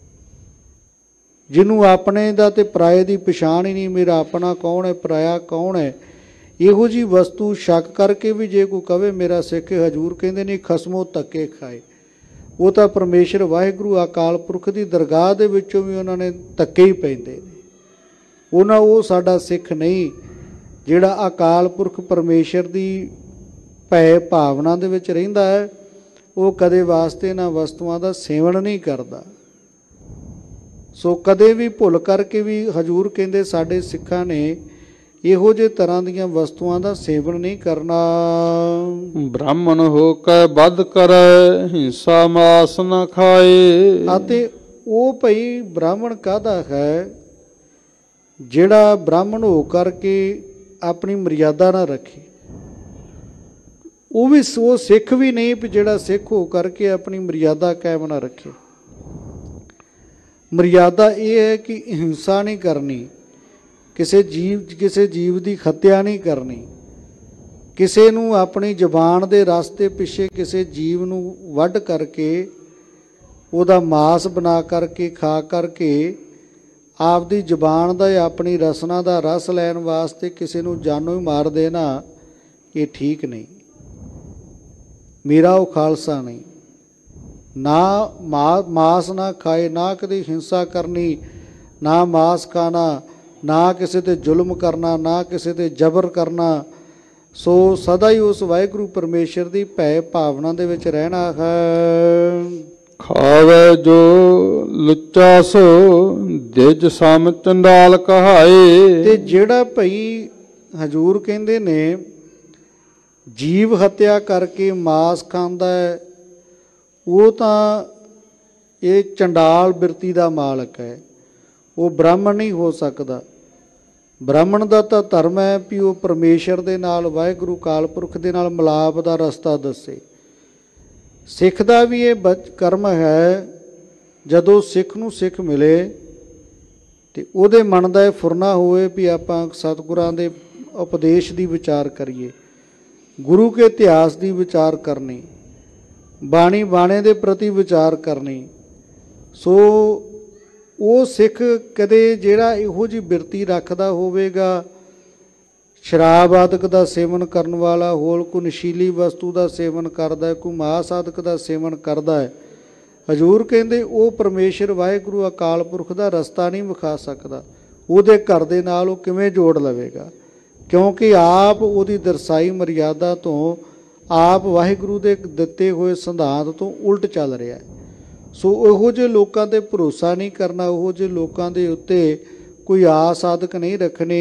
Speaker 1: ਜਿਹਨੂੰ ਆਪਣੇ ਦਾ ਤੇ ਪਰਾਏ ਦੀ ਪਛਾਣ ਹੀ ਨਹੀਂ, ਮੇਰਾ ਆਪਣਾ ਕੌਣ ਹੈ, ਪਰਾਇਆ ਕੌਣ ਹੈ, ਇਹੋ ਜਿਹੀ ਵਸਤੂ ਸ਼ੱਕ ਕਰਕੇ ਵੀ ਜੇ ਕੋਈ ਕਵੇ ਮੇਰਾ ਸਿੱਖ, ਹਜੂਰ ਕਹਿੰਦੇ ਨਹੀਂ ਖਸਮੋਂ ਧੱਕੇ ਖਾਏ। ਉਹ ਤਾਂ ਪਰਮੇਸ਼ਰ ਵਾਹਿਗੁਰੂ ਅਕਾਲ ਪੁਰਖ ਦੀ ਦਰਗਾਹ ਦੇ ਵਿੱਚੋਂ ਵੀ ਉਹਨਾਂ ਨੇ ਧੱਕੇ ਹੀ ਪੈਂਦੇ ਨੇ। ਉਹ ਸਾਡਾ ਸਿੱਖ ਨਹੀਂ ਜਿਹੜਾ ਅਕਾਲ ਪੁਰਖ ਪਰਮੇਸ਼ਰ ਦੀ ਭੈ ਭਾਵਨਾ ਦੇ ਵਿੱਚ ਰਹਿੰਦਾ ਹੈ। ਉਹ ਕਦੇ ਵਾਸਤੇ ਇਹਨਾਂ ਵਸਤੂਆਂ ਦਾ ਸੇਵਨ ਨਹੀਂ ਕਰਦਾ। ਸੋ ਕਦੇ ਵੀ ਭੁੱਲ ਕਰਕੇ ਵੀ ਹਜੂਰ ਕਹਿੰਦੇ ਸਾਡੇ ਸਿੱਖਾਂ ਨੇ ਇਹੋ ਜਿਹੇ ਤਰ੍ਹਾਂ ਦੀਆਂ ਵਸਤੂਆਂ ਦਾ ਸੇਵਨ ਨਹੀਂ ਕਰਨਾ।
Speaker 2: ਬ੍ਰਾਹਮਣ ਹੋ ਕੇ ਵੱਧ ਕਰੈ, ਹਿੰਸਾ ਮਾਸ ਨਾ ਖਾਏ।
Speaker 1: ਅਤੇ ਉਹ ਭਈ ਬ੍ਰਾਹਮਣ ਕਾਹਦਾ ਹੈ ਜਿਹੜਾ ਬ੍ਰਾਹਮਣ ਹੋ ਕਰਕੇ ਆਪਣੀ ਮਰਿਆਦਾ ਨਾ ਰੱਖੇ। ਉਹ ਸਿੱਖ ਵੀ ਨਹੀਂ ਵੀ ਜਿਹੜਾ ਸਿੱਖ ਹੋ ਕਰਕੇ ਆਪਣੀ ਮਰਿਆਦਾ ਕਾਇਮ ਨਾ ਰੱਖੇ। ਮਰਿਆਦਾ ਇਹ ਹੈ ਕਿ ਹਿੰਸਾ ਨਹੀਂ ਕਰਨੀ, ਕਿਸੇ ਜੀਵ ਦੀ ਹੱਤਿਆ ਨਹੀਂ ਕਰਨੀ, ਕਿਸੇ ਨੂੰ ਆਪਣੀ ਜ਼ੁਬਾਨ ਦੇ ਰਸਤੇ ਪਿੱਛੇ ਕਿਸੇ ਜੀਵ ਨੂੰ ਵੱਢ ਕਰਕੇ ਉਹਦਾ ਮਾਸ ਬਣਾ ਕਰਕੇ ਖਾ ਕਰਕੇ ਆਪਦੀ ਜ਼ੁਬਾਨ ਦਾ ਜਾਂ ਆਪਣੀ ਰਸਨਾ ਦਾ ਰਸ ਲੈਣ ਵਾਸਤੇ ਕਿਸੇ ਨੂੰ ਜਾਨੋਂ ਹੀ ਮਾਰ ਦੇਣਾ, ਇਹ ਠੀਕ ਨਹੀਂ। ਮੇਰਾ ਉਹ ਖਾਲਸਾ ਨਹੀਂ। ਨਾ ਮਾਸ ਨਾ ਖਾਏ, ਨਾ ਕਦੇ ਹਿੰਸਾ ਕਰਨੀ, ਨਾ ਮਾਸ ਖਾਣਾ, ਨਾ ਕਿਸੇ ਤੇ ਜ਼ੁਲਮ ਕਰਨਾ, ਨਾ ਕਿਸੇ ਤੇ ਜ਼ਬਰ ਕਰਨਾ। ਸੋ ਸਦਾ ਹੀ ਉਸ ਵਾਹਿਗੁਰੂ ਪਰਮੇਸ਼ਰ ਦੀ ਭੈ ਭਾਵਨਾ ਦੇ ਵਿੱਚ ਰਹਿਣਾ ਹੈ।
Speaker 2: ਖਾਵੇ ਜੋ ਲੁੱਚਾ ਸੋ ਦਿਜ ਸਮ ਚੰਡਾਲ ਕਹਾਏ।
Speaker 1: ਤੇ ਜਿਹੜਾ ਭਈ ਹਜੂਰ ਕਹਿੰਦੇ ਨੇ ਜੀਵ ਹੱਤਿਆ ਕਰਕੇ ਮਾਸ ਖਾਂਦਾ ਹੈ, ਉਹ ਤਾਂ ਇਹ ਚੰਡਾਲ ਬਿਰਤੀ ਦਾ ਮਾਲਕ ਹੈ, ਉਹ ਬ੍ਰਾਹਮਣ ਨਹੀਂ ਹੋ ਸਕਦਾ। ਬ੍ਰਾਹਮਣ ਦਾ ਤਾਂ ਧਰਮ ਹੈ ਵੀ ਉਹ ਪਰਮੇਸ਼ਰ ਦੇ ਨਾਲ, ਵਾਹਿਗੁਰੂ ਕਾਲ ਪੁਰਖ ਦੇ ਨਾਲ ਮਿਲਾਪ ਦਾ ਰਸਤਾ ਦੱਸੇ। ਸਿੱਖ ਦਾ ਵੀ ਇਹ ਕਰਮ ਹੈ, ਜਦੋਂ ਸਿੱਖ ਨੂੰ ਸਿੱਖ ਮਿਲੇ ਤੇ ਉਹਦੇ ਮਨ ਦਾ ਇਹ ਫੁਰਨਾ ਹੋਵੇ ਵੀ ਆਪਾਂ ਸਤਿਗੁਰਾਂ ਦੇ ਉਪਦੇਸ਼ ਦੀ ਵਿਚਾਰ ਕਰੀਏ, ਗੁਰੂ ਕੇ ਇਤਿਹਾਸ ਦੀ ਵਿਚਾਰ ਕਰਨੀ, ਬਾਣੀ ਬਾਣੇ ਦੇ ਪ੍ਰਤੀ ਵਿਚਾਰ ਕਰਨੀ। ਸੋ ਉਹ ਸਿੱਖ ਕਦੇ ਜਿਹੜਾ ਇਹੋ ਜਿਹੀ ਬਿਰਤੀ ਰੱਖਦਾ ਹੋਵੇਗਾ, ਸ਼ਰਾਬ ਆਦਿਕ ਦਾ ਸੇਵਨ ਕਰਨ ਵਾਲਾ, ਹੋਰ ਕੋਈ ਨਸ਼ੀਲੀ ਵਸਤੂ ਦਾ ਸੇਵਨ ਕਰਦਾ ਹੈ, ਕੋਈ ਮਾਸ ਆਦਿਕ ਦਾ ਸੇਵਨ ਕਰਦਾ ਹੈ, ਹਜੂਰ ਕਹਿੰਦੇ ਉਹ ਪਰਮੇਸ਼ਰ ਵਾਹਿਗੁਰੂ ਅਕਾਲ ਪੁਰਖ ਦਾ ਰਸਤਾ ਨਹੀਂ ਵਿਖਾ ਸਕਦਾ। ਉਹਦੇ ਘਰ ਦੇ ਨਾਲ ਉਹ ਕਿਵੇਂ ਜੋੜ ਲਵੇਗਾ, ਕਿਉਂਕਿ ਆਪ ਉਹਦੀ ਦਰਸਾਈ ਮਰਿਆਦਾ ਤੋਂ, ਆਪ ਵਾਹਿਗੁਰੂ ਦੇ ਦਿੱਤੇ ਹੋਏ ਸਿਧਾਂਤ ਤੋਂ ਉਲਟ ਚੱਲ ਰਿਹਾ ਹੈ। ਸੋ ਇਹੋ ਜਿਹੇ ਲੋਕਾਂ 'ਤੇ ਭਰੋਸਾ ਨਹੀਂ ਕਰਨਾ, ਉਹੋ ਜਿਹੇ ਲੋਕਾਂ ਦੇ ਉੱਤੇ ਕੋਈ ਆਸ ਆਦਿਕ ਨਹੀਂ ਰੱਖਣੀ।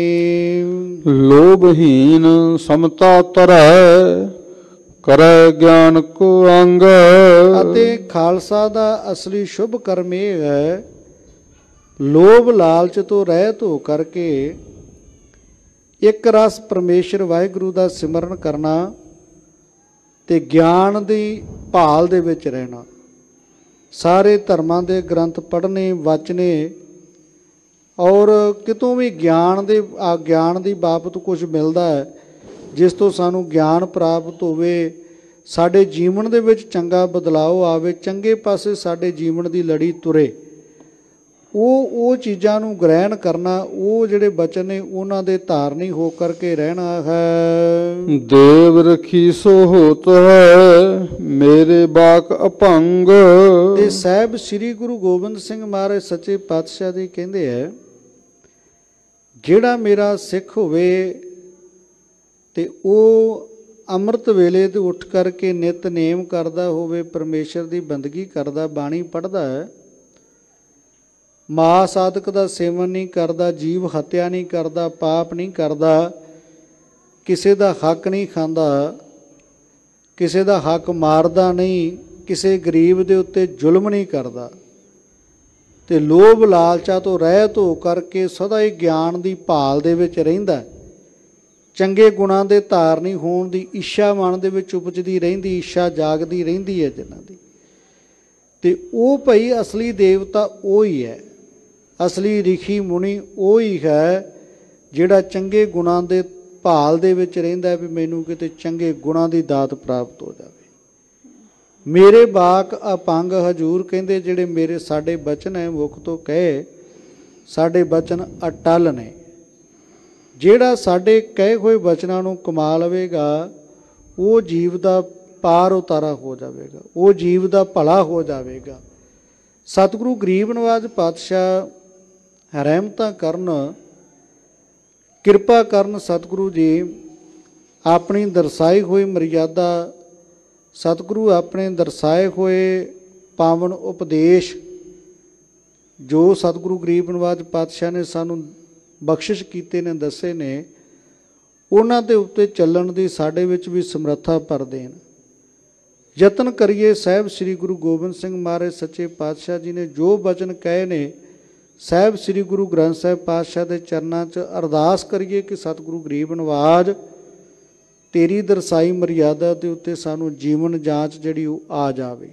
Speaker 2: ਲੋਭਹੀਨ ਸਮਤਾ ਤਰੈ, ਕਰੈ ਗਿਆਨ ਕੋ ਅੰਗ।
Speaker 1: ਅਤੇ ਖਾਲਸਾ ਦਾ ਅਸਲੀ ਸ਼ੁਭ ਕਰਮ ਇਹ ਹੈ, ਲੋਭ ਲਾਲਚ ਤੋਂ ਰਹਿਤ ਹੋ ਕਰਕੇ ਇੱਕ ਰਸ ਪਰਮੇਸ਼ਰ ਵਾਹਿਗੁਰੂ ਦਾ ਸਿਮਰਨ ਕਰਨਾ ਤੇ ਗਿਆਨ ਦੀ ਭਾਲ ਦੇ ਵਿੱਚ ਰਹਿਣਾ। ਸਾਰੇ ਧਰਮਾਂ ਦੇ ਗ੍ਰੰਥ ਪੜ੍ਹਨੇ, ਵਾਚਣੇ, ਔਰ ਕਿਤੋਂ ਵੀ ਗਿਆਨ ਦੀ ਬਾਬਤ ਕੁਝ ਮਿਲਦਾ ਹੈ ਜਿਸ ਤੋਂ ਸਾਨੂੰ ਗਿਆਨ ਪ੍ਰਾਪਤ ਹੋਵੇ, ਸਾਡੇ ਜੀਵਨ ਦੇ ਵਿੱਚ ਚੰਗਾ ਬਦਲਾਅ ਆਵੇ, ਚੰਗੇ ਪਾਸੇ ਸਾਡੇ ਜੀਵਨ ਦੀ ਲੜੀ ਤੁਰੇ। ਉਹ ਚੀਜ਼ਾਂ ਨੂੰ ਗ੍ਰਹਿਣ ਕਰਨਾ, ਉਹ ਜਿਹੜੇ ਬਚਨ ਨੇ ਉਹਨਾਂ ਦੇ ਧਾਰਨੀ ਹੋ ਕਰਕੇ ਰਹਿਣਾ ਹੈ।
Speaker 2: ਦੇਵ ਰਖੀ ਸੋ ਹੋਤ ਹੈ, ਮੇਰੇ ਬਾਕ ਅਭੰਗ।
Speaker 1: ਤੇ ਸਾਹਿਬ ਸ੍ਰੀ ਗੁਰੂ ਗੋਬਿੰਦ ਸਿੰਘ ਮਹਾਰਾਜ ਸੱਚੇ ਪਾਤਸ਼ਾਹ ਜੀ ਕਹਿੰਦੇ ਹੈ, ਜਿਹੜਾ ਮੇਰਾ ਸਿੱਖ ਹੋਵੇ ਤੇ ਉਹ ਅੰਮ੍ਰਿਤ ਵੇਲੇ ਤੇ ਉੱਠ ਕਰਕੇ ਨਿਤਨੇਮ ਕਰਦਾ ਹੋਵੇ, ਪਰਮੇਸ਼ਰ ਦੀ ਬੰਦਗੀ ਕਰਦਾ, ਬਾਣੀ ਪੜ੍ਹਦਾ ਹੈ, ਮਾਸ ਆਦਿਕ ਦਾ ਸੇਵਨ ਨਹੀਂ ਕਰਦਾ, ਜੀਵ ਹੱਤਿਆ ਨਹੀਂ ਕਰਦਾ, ਪਾਪ ਨਹੀਂ ਕਰਦਾ, ਕਿਸੇ ਦਾ ਹੱਕ ਨਹੀਂ ਖਾਂਦਾ, ਕਿਸੇ ਦਾ ਹੱਕ ਮਾਰਦਾ ਨਹੀਂ, ਕਿਸੇ ਗਰੀਬ ਦੇ ਉੱਤੇ ਜ਼ੁਲਮ ਨਹੀਂ ਕਰਦਾ, ਤੇ ਲੋਭ ਲਾਲਚਾ ਤੋਂ ਰਹਿਤ ਹੋ ਕਰਕੇ ਸਦਾ ਹੀ ਗਿਆਨ ਦੀ ਭਾਲ ਦੇ ਵਿੱਚ ਰਹਿੰਦਾ, ਚੰਗੇ ਗੁਣਾਂ ਦੇ ਧਾਰਨੀ ਹੋਣ ਦੀ ਇੱਛਾ ਮਨ ਦੇ ਵਿੱਚ ਉਪਜਦੀ ਰਹਿੰਦੀ, ਇੱਛਾ ਜਾਗਦੀ ਰਹਿੰਦੀ ਹੈ ਜਿਨ੍ਹਾਂ ਦੀ, ਤੇ ਉਹ ਭਾਈ ਅਸਲੀ ਦੇਵਤਾ ਉਹ ਹੀ ਹੈ, ਅਸਲੀ ਰਿਖੀ ਮੁਨੀ ਉਹ ਹੀ ਹੈ ਜਿਹੜਾ ਚੰਗੇ ਗੁਣਾਂ ਦੇ ਭਾਲ ਦੇ ਵਿੱਚ ਰਹਿੰਦਾ ਵੀ ਮੈਨੂੰ ਕਿਤੇ ਚੰਗੇ ਗੁਣਾਂ ਦੀ ਦਾਤ ਪ੍ਰਾਪਤ ਹੋ ਜਾਵੇ। ਮੇਰੇ ਬਾਕ ਅਪੰਗ, ਹਜੂਰ ਕਹਿੰਦੇ ਜਿਹੜੇ ਮੇਰੇ ਸਾਡੇ ਬਚਨ ਹੈ ਮੁਖ ਤੋਂ ਕਹੇ, ਸਾਡੇ ਬਚਨ ਅਟਲ ਨੇ। ਜਿਹੜਾ ਸਾਡੇ ਕਹੇ ਹੋਏ ਬਚਨਾਂ ਨੂੰ ਕਮਾ ਲਵੇਗਾ ਉਹ ਜੀਵ ਦਾ ਪਾਰ ਉਤਾਰਾ ਹੋ ਜਾਵੇਗਾ, ਉਹ ਜੀਵ ਦਾ ਭਲਾ ਹੋ ਜਾਵੇਗਾ। ਸਤਿਗੁਰੂ ਗਰੀਬ ਨਵਾਜ ਪਾਤਸ਼ਾਹ ਰਹਿਮਤਾਂ ਕਰਨ, ਕਿਰਪਾ ਕਰਨ, ਸਤਿਗੁਰੂ ਜੀ ਆਪਣੀ ਦਰਸਾਈ ਹੋਈ ਮਰਿਆਦਾ, ਸਤਿਗੁਰੂ ਆਪਣੇ ਦਰਸਾਏ ਹੋਏ ਪਾਵਨ ਉਪਦੇਸ਼ ਜੋ ਸਤਿਗੁਰੂ ਗਰੀਬ ਨਵਾਜ ਪਾਤਸ਼ਾਹ ਨੇ ਸਾਨੂੰ ਬਖਸ਼ਿਸ਼ ਕੀਤੇ ਨੇ, ਦੱਸੇ ਨੇ, ਉਹਨਾਂ ਦੇ ਉੱਤੇ ਚੱਲਣ ਦੀ ਸਾਡੇ ਵਿੱਚ ਵੀ ਸਮਰੱਥਾ ਭਰ ਦੇਣ। ਯਤਨ ਕਰੀਏ ਸਾਹਿਬ ਸ੍ਰੀ ਗੁਰੂ ਗੋਬਿੰਦ ਸਿੰਘ ਮਹਾਰਾਜ ਸੱਚੇ ਪਾਤਸ਼ਾਹ ਜੀ ਨੇ ਜੋ ਬਚਨ ਕਹੇ ਨੇ, ਸਾਹਿਬ ਸ੍ਰੀ ਗੁਰੂ ਗ੍ਰੰਥ ਸਾਹਿਬ ਪਾਤਸ਼ਾਹ ਦੇ ਚਰਨਾਂ 'ਚ ਅਰਦਾਸ ਕਰੀਏ ਕਿ ਸਤਿਗੁਰੂ ਗਰੀਬ ਨਵਾਜ ਤੇਰੀ ਦਰਸਾਈ ਮਰਿਆਦਾ ਦੇ ਉੱਤੇ ਸਾਨੂੰ ਜੀਵਨ ਜਾਂਚ ਜਿਹੜੀ ਉਹ ਆ ਜਾਵੇ।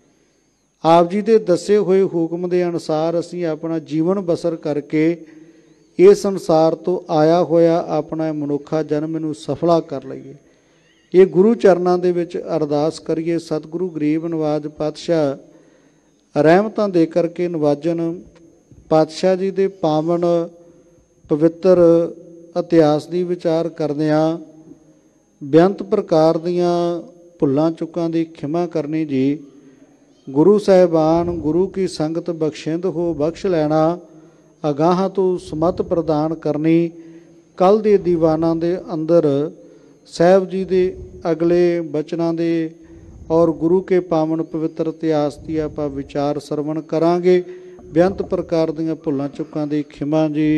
Speaker 1: ਆਪ ਜੀ ਦੇ ਦੱਸੇ ਹੋਏ ਹੁਕਮ ਦੇ ਅਨੁਸਾਰ ਅਸੀਂ ਆਪਣਾ ਜੀਵਨ ਬਸਰ ਕਰਕੇ ਇਸ ਸੰਸਾਰ ਤੋਂ ਆਇਆ ਹੋਇਆ ਆਪਣਾ ਮਨੁੱਖਾ ਜਨਮ ਨੂੰ ਸਫਲਾ ਕਰ ਲਈਏ। ਇਹ ਗੁਰੂ ਚਰਨਾਂ ਦੇ ਵਿੱਚ ਅਰਦਾਸ ਕਰੀਏ। ਸਤਿਗੁਰੂ ਗਰੀਬ ਨਵਾਜ ਪਾਤਸ਼ਾਹ ਰਹਿਮਤਾਂ ਦੇ ਕਰਕੇ ਨਵਾਜਨ। ਪਾਤਸ਼ਾਹ ਜੀ ਦੇ ਪਾਵਨ ਪਵਿੱਤਰ ਇਤਿਹਾਸ ਦੀ ਵਿਚਾਰ ਕਰਦਿਆਂ ਬੇਅੰਤ ਪ੍ਰਕਾਰ ਦੀਆਂ ਭੁੱਲਾਂ ਚੁੱਕਾਂ ਦੀ ਖਿਮਾ ਕਰਨੀ ਜੀ। ਗੁਰੂ ਸਾਹਿਬਾਨ ਗੁਰੂ ਕੀ ਸੰਗਤ ਬਖਸ਼ਿੰਦ ਹੋ ਬਖਸ਼ ਲੈਣਾ, ਅਗਾਹਾਂ ਤੋਂ ਸਮਤ ਪ੍ਰਦਾਨ ਕਰਨੀ। ਕੱਲ੍ਹ ਦੇ ਦੀਵਾਨਾਂ ਦੇ ਅੰਦਰ ਸਾਹਿਬ ਜੀ ਦੇ ਅਗਲੇ ਬਚਨਾਂ ਦੇ ਔਰ ਗੁਰੂ ਕੇ ਪਾਵਨ ਪਵਿੱਤਰ ਇਤਿਹਾਸ ਦੀ ਆਪਾਂ ਵਿਚਾਰ ਸਰਵਣ ਕਰਾਂਗੇ। ਬੇਅੰਤ ਪ੍ਰਕਾਰ ਦੀਆਂ ਭੁੱਲਾਂ ਚੁੱਕਾਂ ਦੀ ਖਿਮਾ ਜੀ।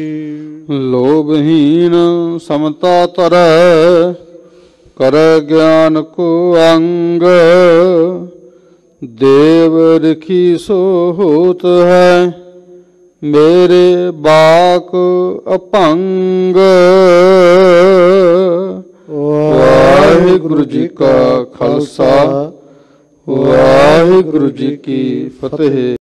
Speaker 2: ਲੋਭਹੀਨ ਸਮਤਾ ਤਰੈ, ਕਰੈ ਗਿਆਨ ਕੋ ਅੰਗ। ਦੇਵ ਰਖੀ ਸੋ ਹੋਤ ਹੈ, ਮੇਰੇ ਬਾਕ ਅਭੰਗ। ਵਾਹਿਗੁਰੂ ਜੀ ਕਾ ਖਾਲਸਾ, ਵਾਹਿਗੁਰੂ ਜੀ ਕੀ ਫਤਿਹ।